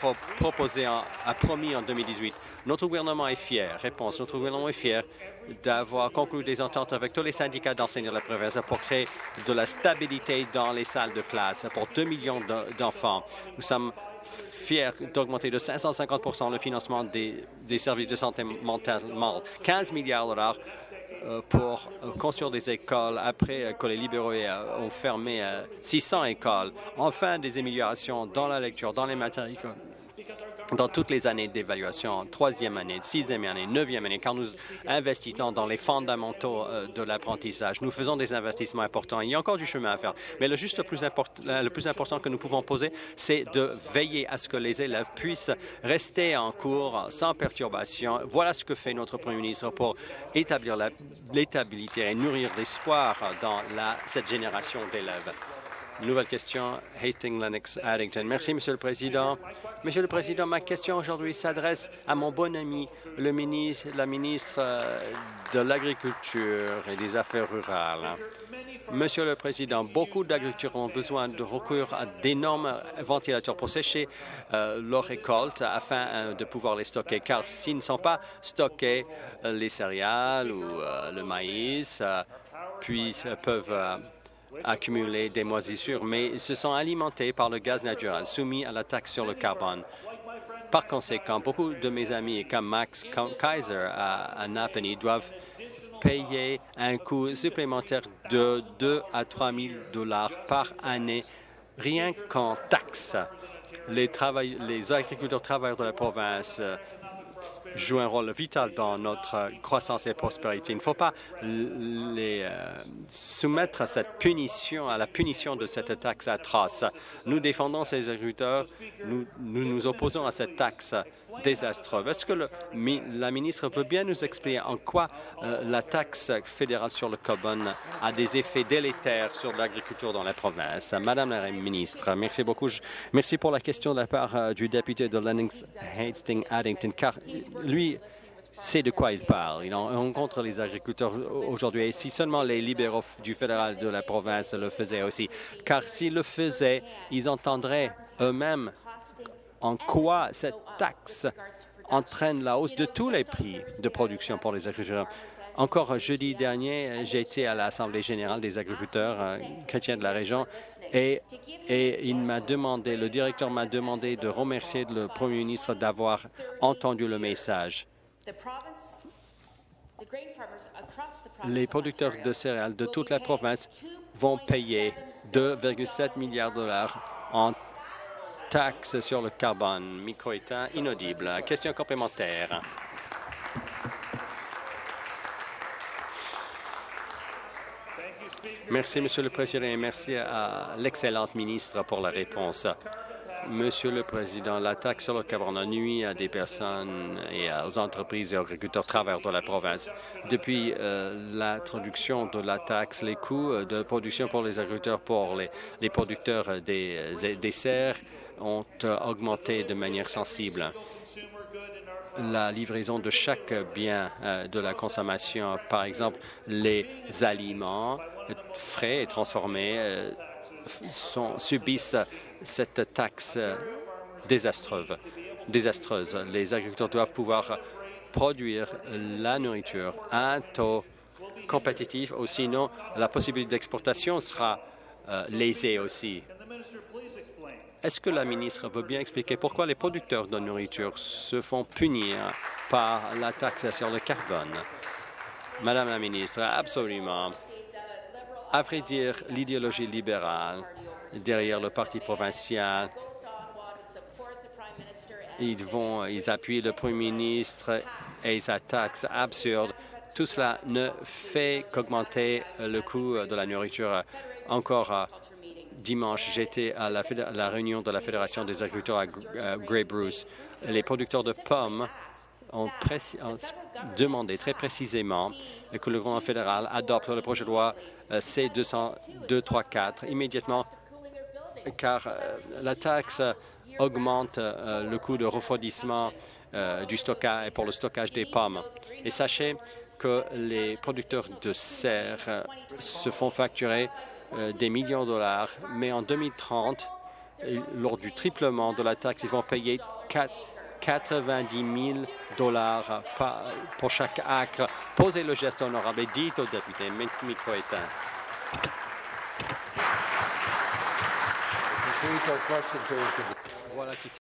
promis en 2018. Notre gouvernement est fier. Réponse. Notre gouvernement est fier d'avoir conclu des ententes avec tous les syndicats d'enseignants de la province pour créer de la stabilité dans les salles de classe pour 2 millions d'enfants. Nous sommes fiers d'augmenter de 550% le financement des services de santé mentale, 15 milliards de dollars pour construire des écoles après que les libéraux ont fermé 600 écoles. Enfin, des améliorations dans la lecture, dans les matières, dans toutes les années d'évaluation, 3e année, 6e année, 9e année, car nous investissons dans les fondamentaux de l'apprentissage. Nous faisons des investissements importants. Il y a encore du chemin à faire. Mais le plus important que nous pouvons poser, c'est de veiller à ce que les élèves puissent rester en cours sans perturbation. Voilà ce que fait notre Premier ministre pour établir l'étabilité et nourrir l'espoir dans cette génération d'élèves. Nouvelle question, Hastings Lennox Addington. Merci, Monsieur le Président. Monsieur le Président, ma question aujourd'hui s'adresse à mon bon ami, la ministre de l'Agriculture et des Affaires rurales. Monsieur le Président, beaucoup d'agriculteurs ont besoin de recourir à d'énormes ventilateurs pour sécher leurs récoltes afin de pouvoir les stocker, car s'ils ne sont pas stockés, les céréales ou le maïs peuvent accumuler des moisissures, mais ils se sont alimentés par le gaz naturel soumis à la taxe sur le carbone. Par conséquent, beaucoup de mes amis, comme Max Kaiser à Napanee, doivent payer un coût supplémentaire de 2 à 3 000 $ par année, rien qu'en taxes. Les agriculteurs travailleurs de la province jouent un rôle vital dans notre croissance et prospérité. Il ne faut pas les soumettre à cette punition, à la punition de cette taxe atroce. Nous défendons ces agriculteurs, nous opposons à cette taxe désastreuse. Est-ce que la ministre veut bien nous expliquer en quoi la taxe fédérale sur le carbone a des effets délétères sur l'agriculture dans la province? Madame la ministre, merci beaucoup. Merci pour la question de la part du député de Lennox-Hastings-Addington, car lui sait de quoi il parle. Il rencontre les agriculteurs aujourd'hui. Et si seulement les libéraux du fédéral de la province le faisaient aussi, car s'ils le faisaient, ils entendraient eux-mêmes en quoi cette taxe entraîne la hausse de tous les prix de production pour les agriculteurs. Encore jeudi dernier, j'ai été à l'Assemblée générale des agriculteurs chrétiens de la région et le directeur m'a demandé de remercier le Premier ministre d'avoir entendu le message. Les producteurs de céréales de toute la province vont payer 2,7 milliards de $ en taxes sur le carbone. Micro éteint, inaudible. Question complémentaire. Merci, Monsieur le Président, et merci à l'excellente ministre pour la réponse. Monsieur le Président, la taxe sur le carbone nuit à des personnes et aux entreprises et aux agriculteurs travailleurs de la province. Depuis l'introduction de la taxe, les coûts de production pour les agriculteurs, pour les producteurs des serres, ont augmenté de manière sensible. La livraison de chaque bien de la consommation, par exemple les aliments frais et transformés, subissent cette taxe désastreuse. Les agriculteurs doivent pouvoir produire la nourriture à un taux compétitif, ou sinon la possibilité d'exportation sera lésée aussi. Est-ce que la ministre veut bien expliquer pourquoi les producteurs de nourriture se font punir par la taxe sur le carbone? Madame la ministre, absolument. À vrai dire, l'idéologie libérale derrière le parti provincial, ils appuient le Premier ministre et sa taxe absurde. Tout cela ne fait qu'augmenter le coût de la nourriture. Encore dimanche, j'étais à la réunion de la Fédération des agriculteurs à Grey Bruce. Les producteurs de pommes ont demandé très précisément que le gouvernement fédéral adopte le projet de loi C-234 immédiatement, car la taxe augmente le coût de refroidissement du stockage pour le stockage des pommes. Et sachez que les producteurs de serre se font facturer des millions de dollars, mais en 2030, lors du triplement de la taxe, ils vont payer 90 000 $ pour chaque acre. Posez le geste honorable et dites au député, micro éteint. Our question period. Voilà qui